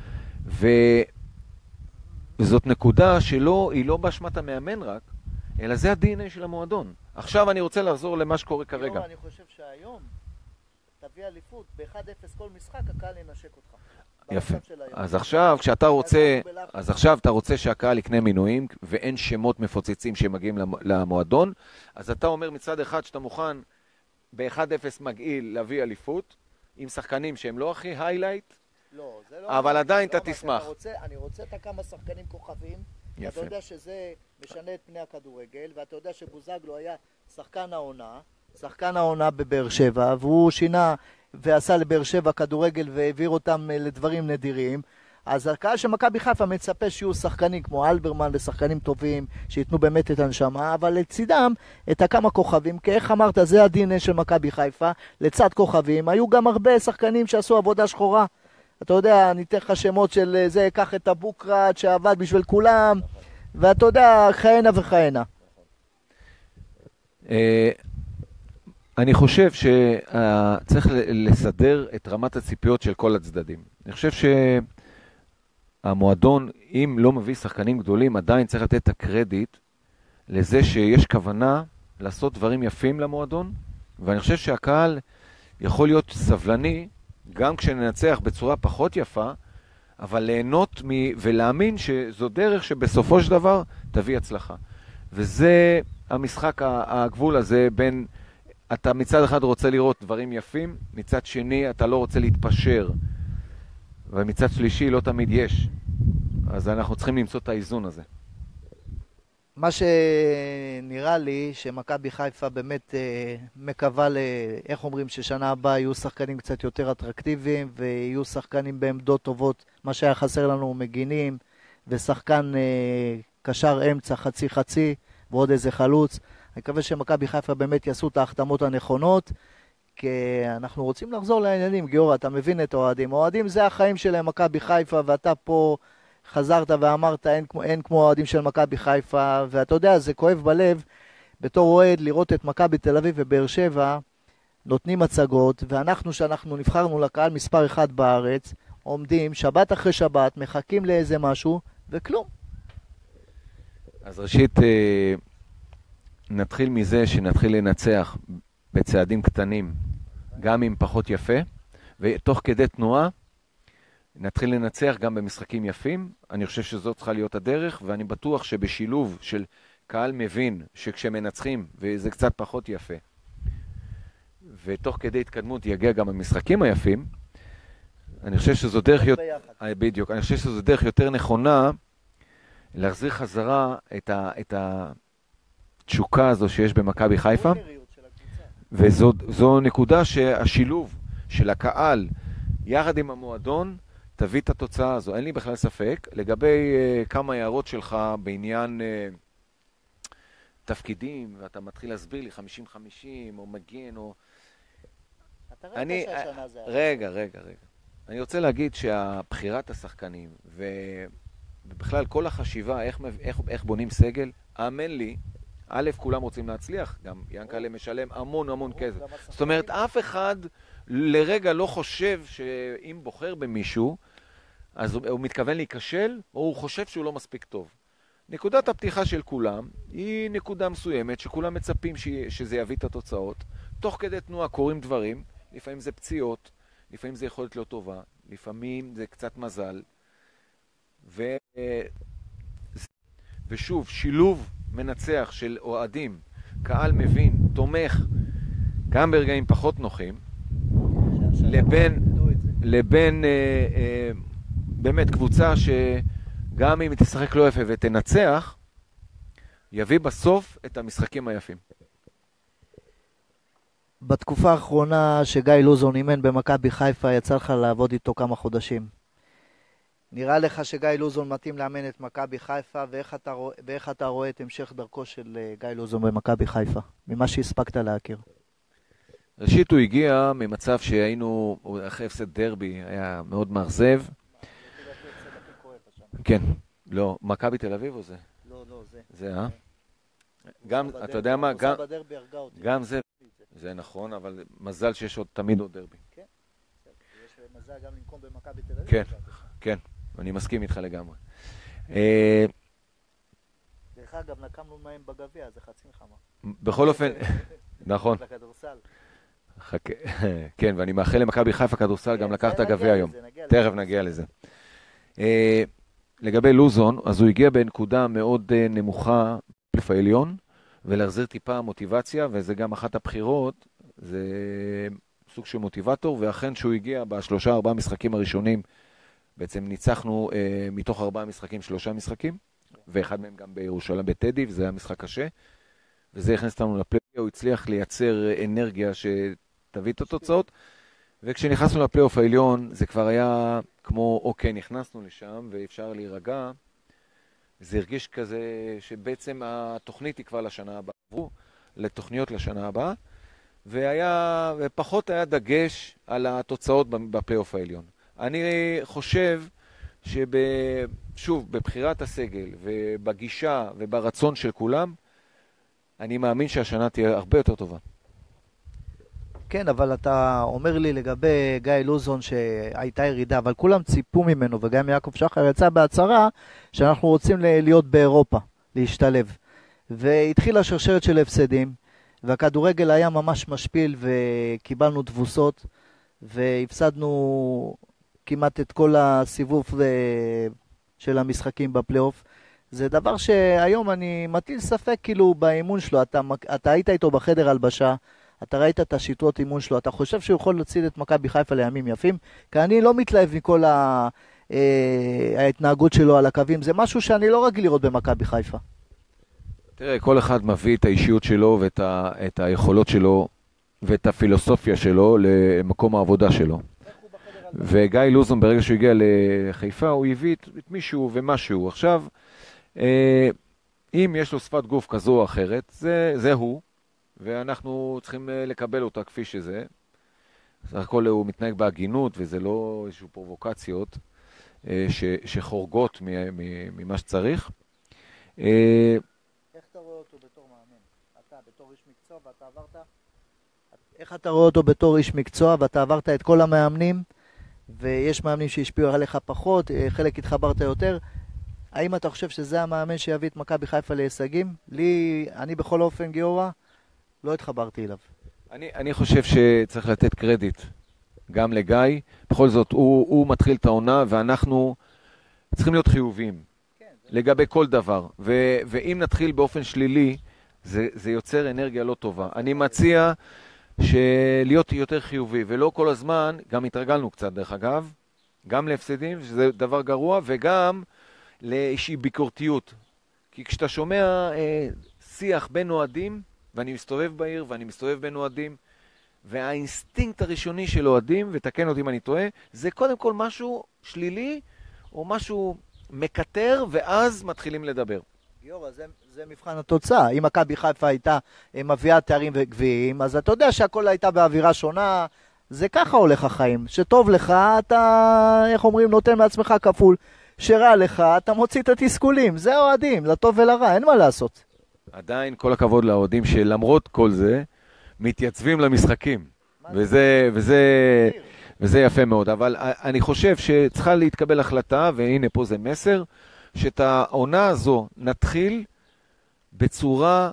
וזאת נקודה שלא, היא לא באשמת המאמן רק, אלא זה ה-די אן איי של המועדון. עכשיו אני רוצה לחזור למה שקורה כרגע. אני חושב שהיום תביא אליפות, ב-אחד אפס כל משחק, הקהל ינשק אותך. יפה. אז עכשיו, כשאתה רוצה, אז עכשיו אתה רוצה שהקהל יקנה מינויים, ואין שמות מפוצצים שמגיעים למועדון, אז אתה אומר מצד אחד שאתה מוכן ב-אחד אפס מגעיל להביא אליפות, עם שחקנים שהם לא הכי היילייט, לא, זה לא אבל עדיין אתה תשמח. אני רוצה את הכמה שחקנים כוכבים, ואתה יודע שזה משנה את פני הכדורגל, ואתה יודע שבוזגלו היה שחקן העונה, שחקן העונה בבאר שבע, והוא שינה ועשה לבאר שבע כדורגל והעביר אותם לדברים נדירים. אז הקהל של מכבי חיפה מצפה שיהיו שחקנים כמו אלברמן ושחקנים טובים שיתנו באמת את הנשמה, אבל לצידם את הכמה כוכבים, כי איך אמרת, זה ה-די אן איי של מכבי חיפה, לצד כוכבים היו גם הרבה שחקנים שעשו עבודה שחורה. אתה יודע, אני אתן לך שמות של זה, קח את הבוקרד שעבד בשביל כולם, ואתה יודע, חיינה וחיינה. אני חושב שצריך לסדר את רמת הציפיות של כל הצדדים. אני חושב שהמועדון, אם לא מביא שחקנים גדולים, עדיין צריך לתת את הקרדיט לזה שיש כוונה לעשות דברים יפים למועדון, ואני חושב שהקהל יכול להיות סבלני, גם כשננצח בצורה פחות יפה, אבל ליהנות מ... ולהאמין שזו דרך שבסופו של דבר תביא הצלחה. וזה המשחק, הגבול הזה בין, אתה מצד אחד רוצה לראות דברים יפים, מצד שני אתה לא רוצה להתפשר, ומצד שלישי לא תמיד יש. אז אנחנו צריכים למצוא את האיזון הזה. מה שנראה לי שמכבי חיפה באמת אה, מקווה, ל... איך אומרים, ששנה הבאה יהיו שחקנים קצת יותר אטרקטיביים, ויהיו שחקנים בעמדות טובות, מה שהיה חסר לנו מגינים, ושחקן אה, קשר אמצע חצי חצי, ועוד איזה חלוץ. אני מקווה שמכבי חיפה באמת יעשו את ההחתמות הנכונות, כי אנחנו רוצים לחזור לעניינים. גיורא, אתה מבין את אוהדים. אוהדים זה החיים שלהם, מכבי חיפה, ואתה פה חזרת ואמרת, אין, אין כמו אוהדים של מכבי חיפה, ואתה יודע, זה כואב בלב, בתור אוהד, לראות את מכבי תל אביב ובאר שבע, נותנים הצגות, ואנחנו שאנחנו נבחרנו לקהל מספר אחד בארץ, עומדים שבת אחרי שבת, מחכים לאיזה משהו, וכלום. אז ראשית, נתחיל מזה שנתחיל לנצח בצעדים קטנים, גם אם פחות יפה, ותוך כדי תנועה, נתחיל לנצח גם במשחקים יפים. אני חושב שזאת צריכה להיות הדרך, ואני בטוח שבשילוב של קהל מבין שכשמנצחים, וזה קצת פחות יפה, ותוך כדי התקדמות יגיע גם המשחקים היפים, אני חושב שזו דרך יותר, בדיוק, אני חושב שזו דרך יותר נכונה להחזיר חזרה את ה, את התשוקה הזו שיש במכבי חיפה, וזו זו נקודה שהשילוב של הקהל יחד עם המועדון תביא את התוצאה הזו. אין לי בכלל ספק. לגבי uh, כמה הערות שלך בעניין uh, תפקידים, ואתה מתחיל להסביר לי חמישים חמישים או מגן או... אתה אני, ראית שהשנה זה... רגע, רגע, רגע. אני רוצה להגיד שהבחירת השחקנים ו... ובכלל כל החשיבה, איך, איך, איך בונים סגל, האמן לי, א', כולם רוצים להצליח, גם ינקלה משלם המון המון כסף. זאת אומרת, אף אחד לרגע לא חושב שאם בוחר במישהו, אז הוא, הוא מתכוון להיכשל, או הוא חושב שהוא לא מספיק טוב. נקודת הפתיחה של כולם היא נקודה מסוימת, שכולם מצפים ש, שזה יביא את התוצאות. תוך כדי תנועה קורים דברים, לפעמים זה פציעות, לפעמים זה יכולת לא טובה, לפעמים זה קצת מזל. ו... ושוב, שילוב מנצח של אוהדים, קהל מבין, תומך, גם ברגעים פחות נוחים, לבין, לבין אה, אה, באמת קבוצה שגם אם תשחק לא יפה ותנצח, יביא בסוף את המשחקים היפים. בתקופה האחרונה שגיא לוזון אימן במכבי חיפה, יצא לך לעבוד איתו כמה חודשים. נראה לך שגיא לוזון מתאים לאמן את מכבי חיפה, ואיך אתה, ואיך אתה רואה את המשך דרכו של גיא לוזון במכבי חיפה, ממה שהספקת להכיר? ראשית, הוא הגיע ממצב שהיינו, אחרי הפסד דרבי, היה מאוד מאכזב. כן, לא, מכבי תל אביב או זה? לא, לא, זה. זה, אה? גם, אתה יודע מה, גם, גם זה, זה נכון, אבל מזל שיש עוד תמיד עוד דרבי. כן, יש מזל גם לנקום במכבי תל אביב. כן, כן, אני מסכים איתך לגמרי. דרך אגב, נקמנו מהם בגביע, זה חצי מלחמה. בכל אופן, נכון. לכדורסל. כן, ואני מאחל למכבי חיפה כדורסל גם לקחת הגביע היום. תכף נגיע לזה. לגבי לוזון, אז הוא הגיע בנקודה מאוד נמוכה בפלייאוף העליון, ולהחזיר טיפה מוטיבציה, וזה גם אחת הבחירות, זה סוג של מוטיבטור, ואכן שהוא הגיע בשלושה ארבעה משחקים הראשונים, בעצם ניצחנו אה, מתוך ארבעה משחקים, שלושה משחקים, ואחד מהם גם בירושלים בטדי, וזה היה משחק קשה, וזה הכנס אותנו לפלייאוף, הוא הצליח לייצר אנרגיה שתביא את התוצאות, וכשנכנסנו לפלייאוף העליון, זה כבר היה כמו, אוקיי, נכנסנו לשם, ואפשר להירגע, זה הרגיש כזה שבעצם התוכנית היא כבר לשנה הבאה, עברו לתוכניות לשנה הבאה, והיה, ופחות היה דגש על התוצאות בפלייאוף העליון. אני חושב ששוב, בבחירת הסגל ובגישה וברצון של כולם, אני מאמין שהשנה תהיה הרבה יותר טובה. כן, אבל אתה אומר לי לגבי גיא לוזון שהייתה ירידה, אבל כולם ציפו ממנו, וגם יעקב שחר יצא בהצהרה שאנחנו רוצים להיות באירופה, להשתלב. והתחילה שרשרת של הפסדים, והכדורגל היה ממש משפיל וקיבלנו תבוסות, והפסדנו כמעט את כל הסיבוב של המשחקים בפלייאוף. זה דבר שהיום אני מטיל ספק כאילו באימון שלו. אתה, אתה היית איתו בחדר הלבשה, אתה ראית את השיטות אימון שלו, אתה חושב שהוא יכול להציל את מכבי חיפה לימים יפים? כי אני לא מתלהב מכל ה... ההתנהגות שלו על הקווים, זה משהו שאני לא רגיל לראות במכבי חיפה. תראה, כל אחד מביא את האישיות שלו ואת ה, את היכולות שלו ואת הפילוסופיה שלו למקום העבודה שלו. וגיא לוזון ברגע שהוא הגיע לחיפה, הוא הביא את, את מישהו ומשהו. עכשיו, אה, אם יש לו שפת גוף כזו או אחרת, זה, זה הוא, ואנחנו צריכים לקבל אותה כפי שזה. סך הכל הוא מתנהג בהגינות, וזה לא איזשהו פרובוקציות ש, שחורגות ממה שצריך. איך אתה רואה אותו בתור מאמן? אתה בתור איש מקצוע ואתה עברת? איך אתה רואה אותו בתור איש מקצוע ואתה עברת את כל המאמנים, ויש מאמנים שהשפיעו עליך פחות, חלק התחברת יותר? האם אתה חושב שזה המאמן שיביא את מכבי חיפה להישגים? לי, אני בכל אופן גיורא, לא התחברתי אליו. אני, אני חושב שצריך לתת קרדיט גם לגיא. בכל זאת, הוא, הוא מתחיל את העונה, ואנחנו צריכים להיות חיוביים כן, לגבי כל דבר. ו, ואם נתחיל באופן שלילי, זה, זה יוצר אנרגיה לא טובה. אני מציע שלהיות יותר חיובי, ולא כל הזמן, גם התרגלנו קצת דרך אגב, גם להפסדים, שזה דבר גרוע, וגם לאיזושהי ביקורתיות. כי כשאתה שומע אה, שיח בין אוהדים, ואני מסתובב בעיר, ואני מסתובב בין אוהדים, והאינסטינקט הראשוני של אוהדים, ותקן אותי אם אני טועה, זה קודם כל משהו שלילי, או משהו מקטר, ואז מתחילים לדבר. גיורא, זה, זה מבחן התוצאה. אם מכבי חיפה הייתה מביאה תארים וגביעים, אז אתה יודע שהכל הייתה באווירה שונה, זה ככה הולך החיים. שטוב לך, אתה, איך אומרים, נותן מעצמך כפול. שרע לך, אתה מוציא את התסכולים. זה אוהדים, לטוב ולרע, אין מה לעשות. עדיין כל הכבוד לאוהדים שלמרות כל זה, מתייצבים למשחקים. וזה, וזה, וזה יפה מאוד. אבל אני חושב שצריכה להתקבל החלטה, והנה פה זה מסר, שאת העונה הזו נתחיל בצורה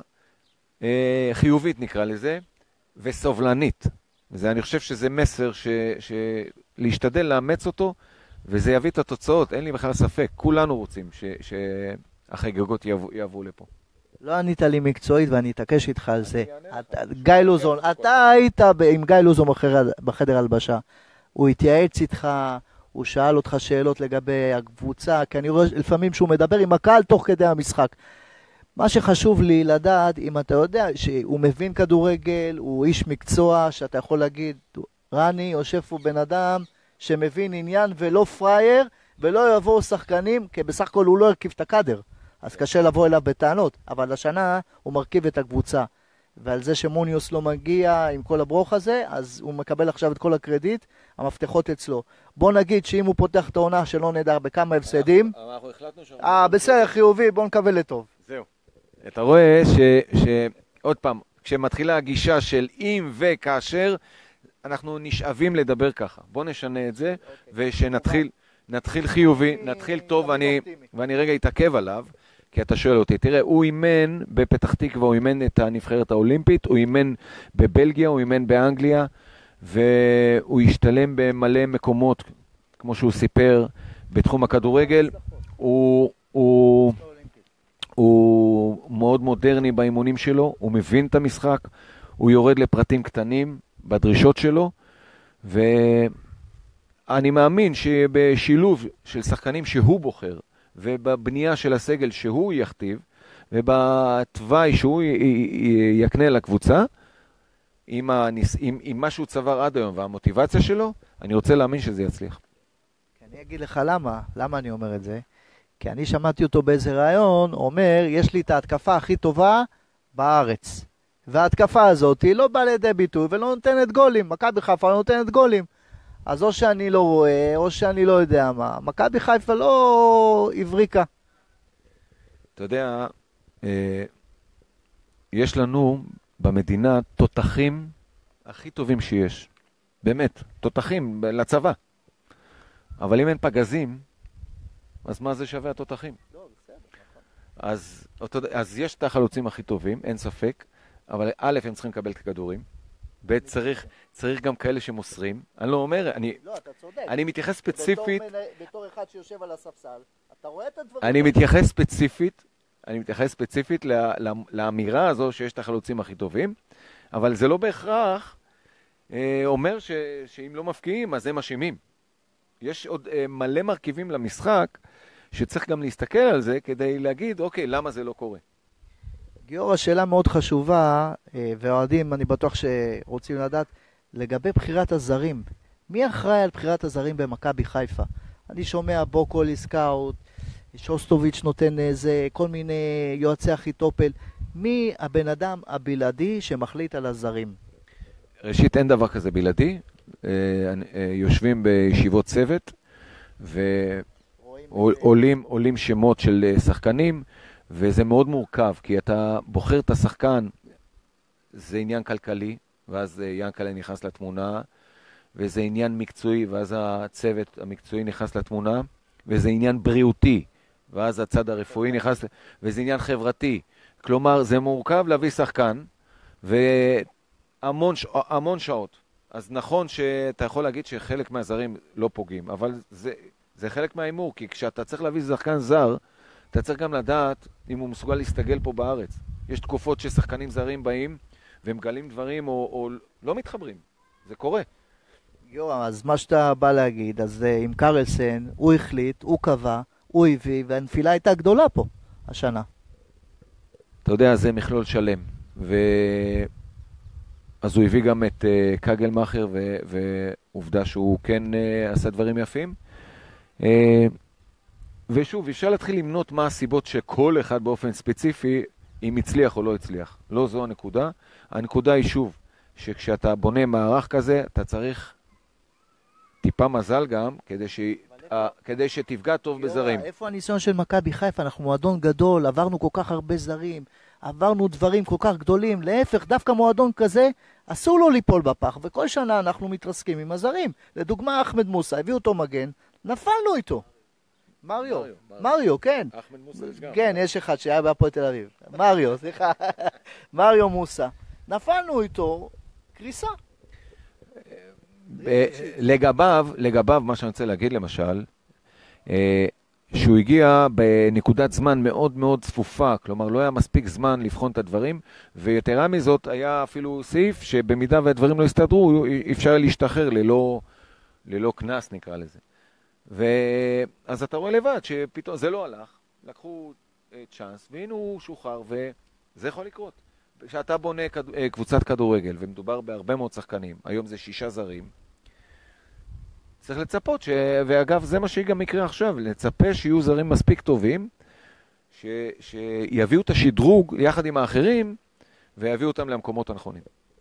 אה, חיובית נקרא לזה, וסובלנית. וזה, אני חושב שזה מסר ש, שלהשתדל לאמץ אותו, וזה יביא את התוצאות, אין לי בכלל ספק. כולנו רוצים ש, שהחגיגות יבוא, יבואו לפה. לא ענית לי מקצועית ואני אתעקש איתך על זה. גיא לוזון, אתה היית עם גיא לוזון בחדר הלבשה. הוא התייעץ איתך, הוא שאל אותך שאלות לגבי הקבוצה, כי אני רואה לפעמים שהוא מדבר עם הקהל תוך כדי המשחק. מה שחשוב לי לדעת, אם אתה יודע שהוא מבין כדורגל, הוא איש מקצוע, שאתה יכול להגיד, רני, יושב הוא בן אדם שמבין עניין ולא פרייר, ולא יבואו שחקנים, כי בסך הכל הוא לא הרכיב את הקדר. אז קשה לבוא אליו בטענות, אבל השנה הוא מרכיב את הקבוצה. ועל זה שמוניוס לא מגיע עם כל הברוך הזה, אז הוא מקבל עכשיו את כל הקרדיט, המפתחות אצלו. בוא נגיד שאם הוא פותח את העונה שלא נדע בכמה הפסדים, אנחנו החלטנו שאנחנו... אה, בסדר, חיובי, בוא נקווה לטוב. זהו. אתה רואה ש... עוד פעם, כשמתחילה הגישה של אם וכאשר, אנחנו נשאבים לדבר ככה. בוא נשנה את זה, ושנתחיל נתחיל חיובי, נתחיל טוב, ואני רגע אתעכב עליו, כי אתה שואל אותי, תראה, הוא אימן בפתח תקווה, הוא אימן את הנבחרת האולימפית, הוא אימן בבלגיה, הוא אימן באנגליה, והוא השתלם במלא מקומות, כמו שהוא סיפר, בתחום הכדורגל. הוא, הוא, הוא מאוד מודרני באימונים שלו, הוא מבין את המשחק, הוא יורד לפרטים קטנים בדרישות שלו, ואני מאמין שבשילוב של שחקנים שהוא בוחר, ובבנייה של הסגל שהוא יכתיב, ובתוואי שהוא יקנה לקבוצה, עם, הניס... עם, עם מה שהוא צבר עד היום והמוטיבציה שלו, אני רוצה להאמין שזה יצליח. אני אגיד לך למה, למה אני אומר את זה. כי אני שמעתי אותו באיזה רעיון, אומר, יש לי את ההתקפה הכי טובה בארץ. וההתקפה הזאת היא לא באה לידי ביטוי ולא נותנת גולים. מכבי חיפה לא נותנת גולים. אז או שאני לא רואה, או שאני לא יודע מה. מכבי חיפה לא הבריקה. אתה יודע, אה, יש לנו במדינה תותחים הכי טובים שיש. באמת, תותחים לצבא. אבל אם אין פגזים, אז מה זה שווה התותחים? לא, בסדר, נכון. אז, אז יש את החלוצים הכי טובים, אין ספק, אבל א', הם צריכים לקבל את הכדורים, ב' צריך, צריך גם כאלה שמוסרים. אני לא אומר, אני, לא, אתה צודק. אני מתייחס ספציפית, בתור, בתור אחד שיושב על הספסל, אתה רואה את הדברים. אני מתייחס ספציפית, אני מתייחס ספציפית לא, לא, לאמירה הזו שיש את החלוצים הכי טובים, אבל זה לא בהכרח אה, אומר ש, שאם לא מפקיעים, אז הם אשמים. יש עוד אה, מלא מרכיבים למשחק, שצריך גם להסתכל על זה, כדי להגיד, אוקיי, למה זה לא קורה? גיאור, השאלה מאוד חשובה, והאוהדים, אני בטוח שרוצים לדעת, לגבי בחירת הזרים. מי אחראי על בחירת הזרים במכבי חיפה? אני שומע בוקולי סקאוט, שוסטוביץ' נותן איזה, כל מיני יועצי אחיתופל. מי הבן אדם הבלעדי שמחליט על הזרים? ראשית, אין דבר כזה בלעדי. יושבים בישיבות צוות, ועולים עולים שמות של שחקנים, וזה מאוד מורכב, כי אתה בוחר את השחקן, זה עניין כלכלי, ואז ינקלה נכנס לתמונה, וזה עניין מקצועי, ואז הצוות המקצועי נכנס לתמונה, וזה עניין בריאותי, ואז הצד הרפואי נכנס, וזה עניין חברתי. כלומר, זה מורכב להביא שחקן, והמון המון שעות. אז נכון שאתה יכול להגיד שחלק מהזרים לא פוגעים, אבל זה, זה חלק מהאימור, כי כשאתה צריך להביא שחקן זר, אתה צריך גם לדעת אם הוא מסוגל להסתגל פה בארץ. יש תקופות ששחקנים זרים באים ומגלים דברים או, או לא מתחברים. זה קורה. יורם, אז מה שאתה בא להגיד, אז עם קרלסן, הוא החליט, הוא קבע, הוא הביא, והנפילה הייתה גדולה פה השנה. אתה יודע, זה מכלול שלם. ו... אז הוא הביא גם את uh, קגלמאכר, ו... ועובדה שהוא כן uh, עשה דברים יפים. Uh, ושוב, אפשר להתחיל למנות מה הסיבות שכל אחד באופן ספציפי, אם הצליח או לא הצליח. לא זו הנקודה. הנקודה היא שוב, שכשאתה בונה מערך כזה, אתה צריך טיפה מזל גם, כדי, ש... ה... כדי שתפגע טוב יורה, בזרים. איפה הניסיון של מכבי חיפה? אנחנו מועדון גדול, עברנו כל כך הרבה זרים, עברנו דברים כל כך גדולים. להפך, דווקא מועדון כזה, אסור לו ליפול בפח, וכל שנה אנחנו מתרסקים עם הזרים. לדוגמה, אחמד מוסא, הביאו אותו מגן, נפלנו איתו. מריו, מריו, מריו, כן. אחמד מוסא יש גם. כן, יש אחד שהיה בהפועל תל אביב. מריו, סליחה. מריו מוסא. נפלנו איתו, קריסה. לגביו, לגביו, מה שאני רוצה להגיד למשל, שהוא הגיע בנקודת זמן מאוד מאוד צפופה, כלומר לא היה מספיק זמן לבחון את הדברים, ויתרה מזאת היה אפילו סעיף שבמידה והדברים לא הסתדרו, אפשר להשתחרר ללא, ללא כנס נקרא לזה. ואז אתה רואה לבד שפתאום זה לא הלך, לקחו צ'אנס, והנה הוא שוחרר, וזה יכול לקרות. כשאתה בונה קבוצת כדורגל, ומדובר בהרבה מאוד שחקנים, היום זה שישה זרים, צריך לצפות, ש... ואגב זה מה שגם יקרה עכשיו, לצפה שיהיו זרים מספיק טובים, ש... שיביאו את השדרוג יחד עם האחרים, ויביאו אותם למקומות הנכונים.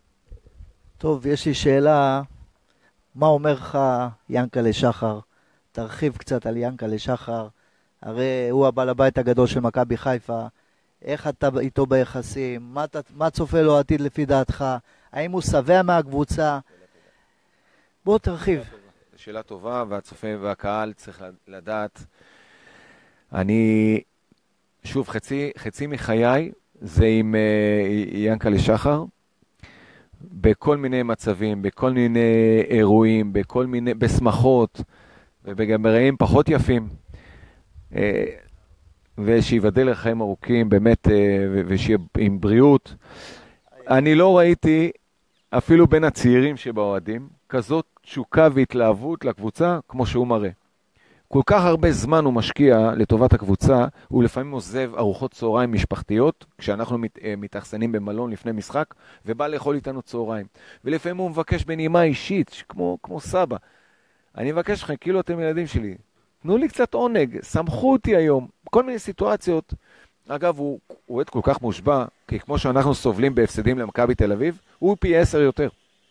טוב, יש לי שאלה, מה אומר לך ינקלה שחר? תרחיב קצת על ינקלה שחר, הרי הוא הבעל הבית הגדול של מכבי חיפה, איך אתה איתו ביחסים, מה, מה צופה לו עתיד לפי דעתך, האם הוא שבע מהקבוצה? בוא תרחיב. שאלה טובה, והצופה והקהל צריך לדעת. אני, שוב, חצי, חצי מחיי זה עם uh, ינקלה שחר, בכל מיני מצבים, בכל מיני אירועים, בכל מיני, בשמחות, וברגעים פחות יפים. Uh, ושיבדל לחיים ארוכים, באמת, uh, ושיהיה עם בריאות. אני לא ראיתי, אפילו בין הצעירים שבאוהדים, כזאת תשוקה והתלהבות לקבוצה כמו שהוא מראה. כל כך הרבה זמן הוא משקיע לטובת הקבוצה, הוא לפעמים עוזב ארוחות צהריים משפחתיות, כשאנחנו מת, מתאכסנים במלון לפני משחק, ובא לאכול איתנו צהריים. ולפעמים הוא מבקש בנימה אישית, כמו, כמו סבא. אני מבקש לכם, כאילו אתם ילדים שלי, תנו לי קצת עונג, שמחו אותי היום. כל מיני סיטואציות. אגב, הוא עובד כל כך מושבע, כי כמו שאנחנו סובלים בהפסדים למכבי תל אביב, הוא פי עשר יותר.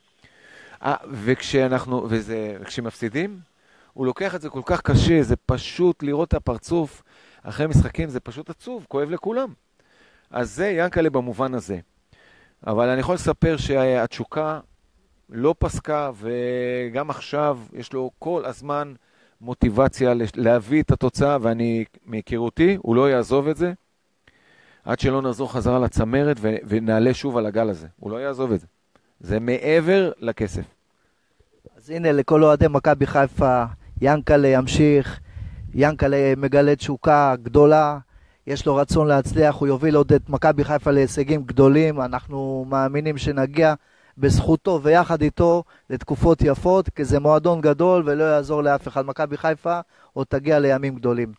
וכשאנחנו, וזה, וכשמפסידים, הוא לוקח את זה כל כך קשה, זה פשוט לראות את הפרצוף אחרי משחקים, זה פשוט עצוב, כואב לכולם. אז זה ינקלה במובן הזה. אבל אני יכול לספר שהתשוקה לא פסקה, וגם עכשיו יש לו כל הזמן מוטיבציה להביא את התוצאה, ואני מהיכרותי, הוא לא יעזוב את זה, עד שלא נחזור חזרה לצמרת ונעלה שוב על הגל הזה. הוא לא יעזוב את זה. זה מעבר לכסף. אז הנה, לכל אוהדי מכבי חיפה, ינקלה ימשיך, ינקלה מגלה תשוקה גדולה, יש לו רצון להצליח, הוא יוביל עוד את מכבי חיפה להישגים גדולים, אנחנו מאמינים שנגיע בזכותו ויחד איתו לתקופות יפות, כי זה מועדון גדול ולא יעזור לאף אחד. מכבי חיפה עוד תגיע לימים גדולים.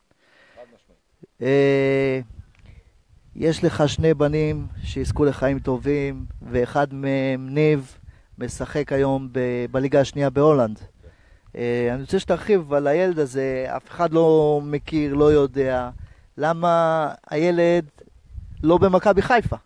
יש לך שני בנים שיזכו לחיים טובים, ואחד מהם, ניב, משחק היום ב- בליגה השנייה בהולנד. אני רוצה שתרחיב על הילד הזה, אף אחד לא מכיר, לא יודע, למה הילד לא במכבי חיפה?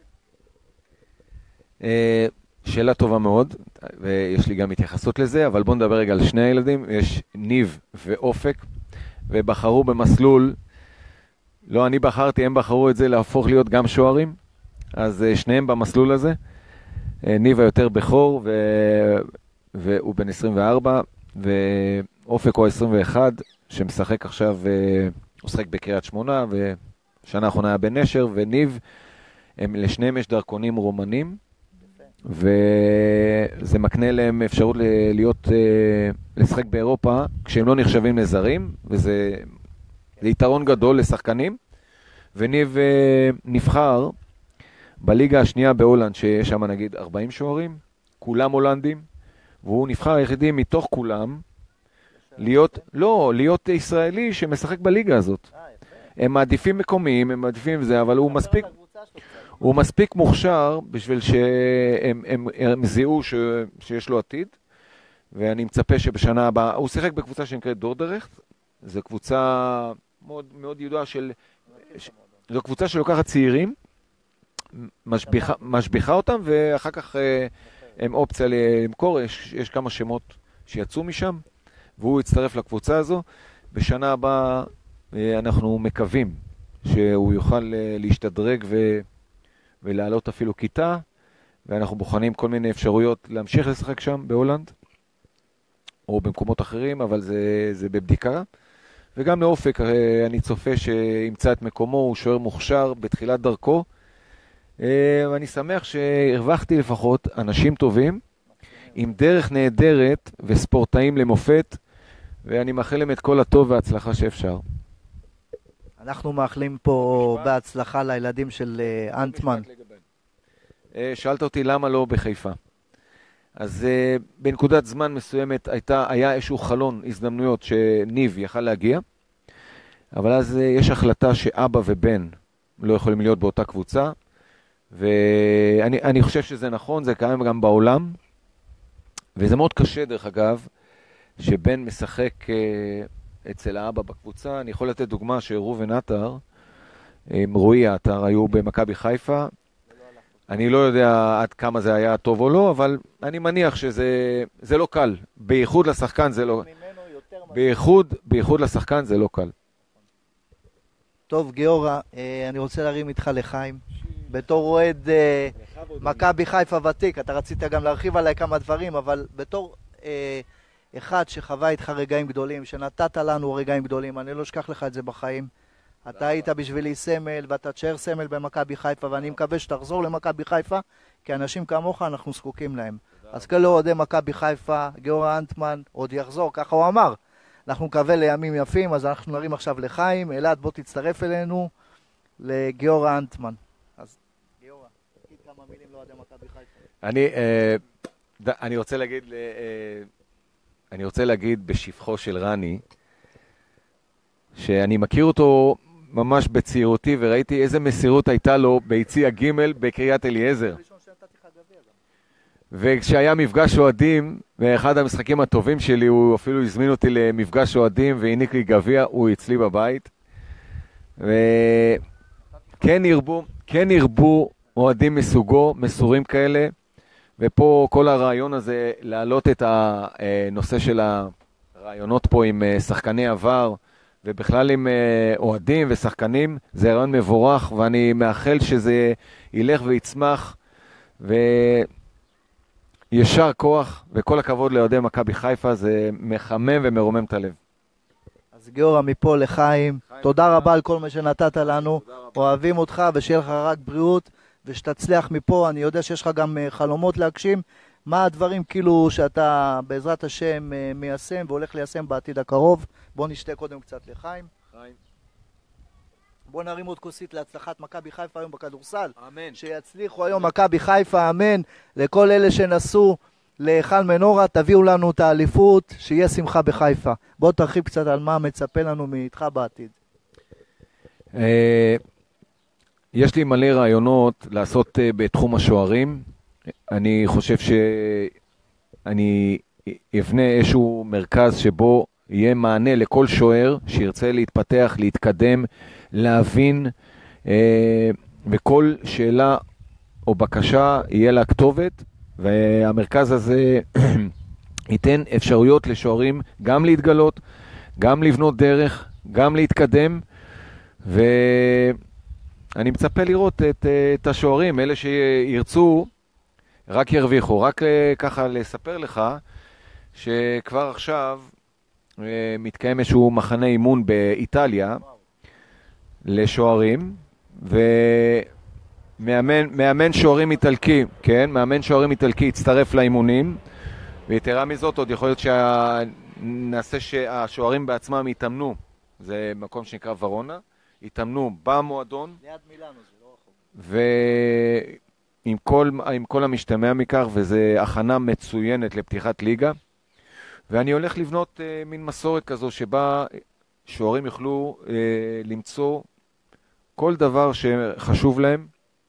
שאלה טובה מאוד, ויש לי גם התייחסות לזה, אבל בואו נדבר רגע על שני הילדים. יש ניב ואופק, ובחרו במסלול, לא אני בחרתי, הם בחרו את זה להפוך להיות גם שוערים, אז שניהם במסלול הזה. ניב היותר בכור, ו... והוא בן עשרים וארבע, ואופק הוא עשרים ואחת, שמשחק עכשיו, הוא שחק בקריית שמונה, ושנה האחרונה היה בנשר, וניב, הם, לשניהם יש דרכונים רומנים, וזה מקנה להם אפשרות להיות, לשחק באירופה, כשהם לא נחשבים לזרים, וזה זה יתרון גדול לשחקנים. וניב נבחר בליגה השנייה בהולנד, שיש שם נגיד ארבעים שוערים, כולם הולנדים, והוא נבחר היחידי מתוך כולם, להיות, לא, להיות ישראלי שמשחק בליגה הזאת. הם מעדיפים מקומיים, הם מעדיפים זה, אבל הוא מספיק, הוא מספיק מוכשר בשביל שהם הם, הם זיהו ש, שיש לו עתיד, ואני מצפה שבשנה הבאה, הוא שיחק בקבוצה שנקראת דורדרכט, זו קבוצה מאוד, מאוד ידועה של, ש, זו קבוצה שלוקחת צעירים, משביחה, משביחה אותם, ואחר כך הם אופציה למכור, יש, יש כמה שמות שיצאו משם, והוא יצטרף לקבוצה הזו. בשנה הבאה אנחנו מקווים שהוא יוכל להשתדרג ו, ולעלות אפילו כיתה, ואנחנו בוחנים כל מיני אפשרויות להמשיך לשחק שם בהולנד, או במקומות אחרים, אבל זה, זה בבדיקה. וגם לאופק, אני צופה שימצא את מקומו, הוא שוער מוכשר בתחילת דרכו, ואני שמח שהרווחתי לפחות אנשים טובים, עם דרך נהדרת וספורטאים למופת, ואני מאחל להם את כל הטוב וההצלחה שאפשר. אנחנו מאחלים פה בהצלחה לילדים של אנטמן. שאלת אותי למה לא בחיפה. אז uh, בנקודת זמן מסוימת הייתה, היה איזשהו חלון הזדמנויות שניב יכל להגיע, אבל אז uh, יש החלטה שאבא ובן לא יכולים להיות באותה קבוצה, ואני אני חושב שזה נכון, זה קיים גם בעולם, וזה מאוד קשה דרך אגב, שבן משחק uh, אצל האבא בקבוצה. אני יכול לתת דוגמה שרובן עטר, רועי עטר, היו במכבי חיפה, אני לא יודע עד כמה זה היה טוב או לא, אבל אני מניח שזה זה לא קל. בייחוד לשחקן זה לא... בייחוד, בייחוד לשחקן זה לא קל. טוב, גיורא, אני רוצה להרים איתך לחיים. בתור אוהד מכבי חיפה ותיק, אתה רצית גם להרחיב עליי כמה דברים, אבל בתור אחד שחווה איתך רגעים גדולים, שנתת לנו רגעים גדולים, אני לא אשכח לך את זה בחיים. אתה היית בשבילי סמל, ואתה תשאר סמל במכבי חיפה, ואני מקווה שתחזור למכבי חיפה, כי אנשים כמוך אנחנו זקוקים להם. אז כל אוהדי מכבי חיפה, גיורא אנטמן עוד יחזור, ככה הוא אמר. אנחנו מקווה לימים יפים, אז אנחנו נרים עכשיו לחיים. אלעד, בוא תצטרף אלינו לגיורא אנטמן. אז גיורא, תגיד כמה מילים לאוהדי מכבי חיפה. אני, אני רוצה להגיד, אני רוצה להגיד בשבחו של רני, שאני מכיר אותו ממש בצעירותי, וראיתי איזה מסירות הייתה לו ביציע ג' בקריית אליעזר. וכשהיה מפגש אוהדים, באחד המשחקים הטובים שלי, הוא אפילו הזמין אותי למפגש אוהדים, והעניק לי גביע, הוא אצלי בבית. וכן ירבו, כן ירבו אוהדים מסוגו, מסורים כאלה, ופה כל הרעיון הזה, להעלות את הנושא של הרעיונות פה עם שחקני עבר, ובכלל עם אוהדים ושחקנים, זה רעיון מבורך, ואני מאחל שזה ילך ויצמח, וישר כוח, וכל הכבוד לאוהדי מכבי חיפה, זה מחמם ומרומם את הלב. אז גיורא, מפה לחיים, תודה רבה על כל מה שנתת לנו, אוהבים אותך, ושיהיה לך רק בריאות, ושתצליח מפה. אני יודע שיש לך גם חלומות להגשים, מה הדברים כאילו שאתה בעזרת השם מיישם והולך ליישם בעתיד הקרוב? בוא נשתה קודם קצת לחיים. חיים. בוא נרים עוד כוסית להצלחת מכבי חיפה היום בכדורסל. אמן. שיצליחו היום מכבי חיפה, אמן. לכל אלה שנסו להיכל מנורה, תביאו לנו את האליפות, שיהיה שמחה בחיפה. בוא תרחיב קצת על מה מצפה לנו מאיתך בעתיד. יש לי מלא רעיונות לעשות בתחום השוערים. אני חושב שאני אבנה איזשהו מרכז שבו יהיה מענה לכל שוער שירצה להתפתח, להתקדם, להבין, וכל שאלה או בקשה יהיה לה כתובת, והמרכז הזה ייתן אפשרויות לשוערים גם להתגלות, גם לבנות דרך, גם להתקדם, ואני מצפה לראות את, את השוערים, אלה שירצו, רק ירוויחו. רק ככה לספר לך שכבר עכשיו מתקיים איזשהו מחנה אימון באיטליה לשוערים, ומאמן מאמן שוערים איטלקי, כן, מאמן שוערים איטלקי הצטרף לאימונים, ויתרה מזאת עוד יכול להיות שנעשה שהשוערים בעצמם יתאמנו, זה מקום שנקרא ורונה, יתאמנו במועדון, ליד מילאנו, זה לא רחוק. ועם כל, עם כל המשתמע מכך, וזה הכנה מצוינת לפתיחת ליגה, ואני הולך לבנות אה, מין מסורת כזו שבה שוערים יוכלו אה, למצוא כל דבר שחשוב להם,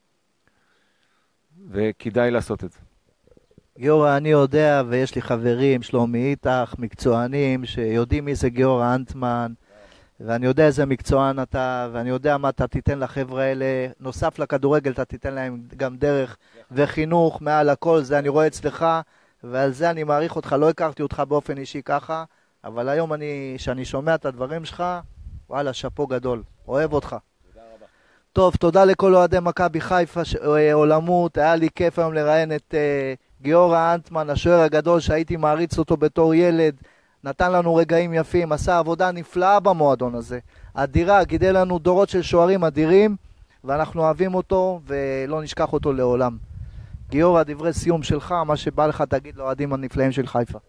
וכדאי לעשות את זה. גיורא, אני יודע, ויש לי חברים, שלומי איתך, מקצוענים, שיודעים מי זה גיורא אנטמן, ואני יודע איזה מקצוען אתה, ואני יודע מה אתה תיתן לחבר'ה האלה. נוסף לכדורגל, אתה תיתן להם גם דרך וחינוך מעל הכל, זה אני רואה אצלך, ועל זה אני מעריך אותך. לא הכרתי אותך באופן אישי ככה, אבל היום אני, שאני שומע את הדברים שלך, וואלה, שפו גדול. אוהב אותך. תודה רבה. טוב, תודה לכל אוהדי מכבי חיפה, ש... עולמות. היה לי כיף היום לראיין את uh, גיורא אנטמן, השוער הגדול שהייתי מעריץ אותו בתור ילד. נתן לנו רגעים יפים, עשה עבודה נפלאה במועדון הזה. אדירה, גידל לנו דורות של שוערים אדירים, ואנחנו אוהבים אותו ולא נשכח אותו לעולם. גיורא, דברי סיום שלך, מה שבא לך תגיד לאוהדים הנפלאים של חיפה.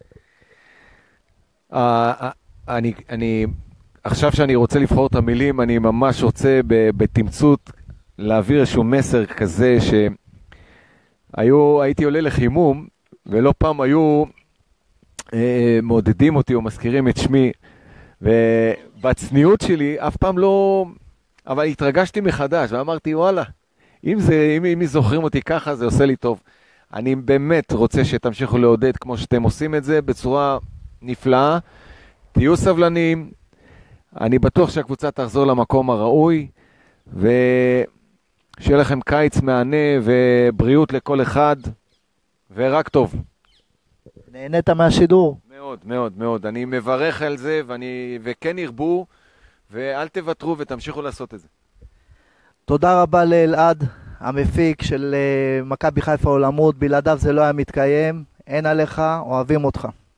אני, אני, עכשיו שאני רוצה לבחור את המילים, אני ממש רוצה בתמצות להעביר איזשהו מסר כזה, שהיו, הייתי עולה לחימום, ולא פעם היו מעודדים אותי או מזכירים את שמי, ובצניעות שלי אף פעם לא, אבל התרגשתי מחדש ואמרתי וואלה, אם זה, אם, אם זוכרים אותי ככה זה עושה לי טוב. אני באמת רוצה שתמשיכו לעודד כמו שאתם עושים את זה בצורה נפלאה, תהיו סבלניים, אני בטוח שהקבוצה תחזור למקום הראוי, ושיהיה לכם קיץ מענה ובריאות לכל אחד, ורק טוב. נהנית מהשידור? מאוד, מאוד, מאוד. אני מברך על זה, ואני, וכן ירבו, ואל תוותרו ותמשיכו לעשות את זה. תודה רבה לאלעד, המפיק של מכבי חיפה עולמות, בלעדיו זה לא היה מתקיים. אין עליך, אוהבים אותך.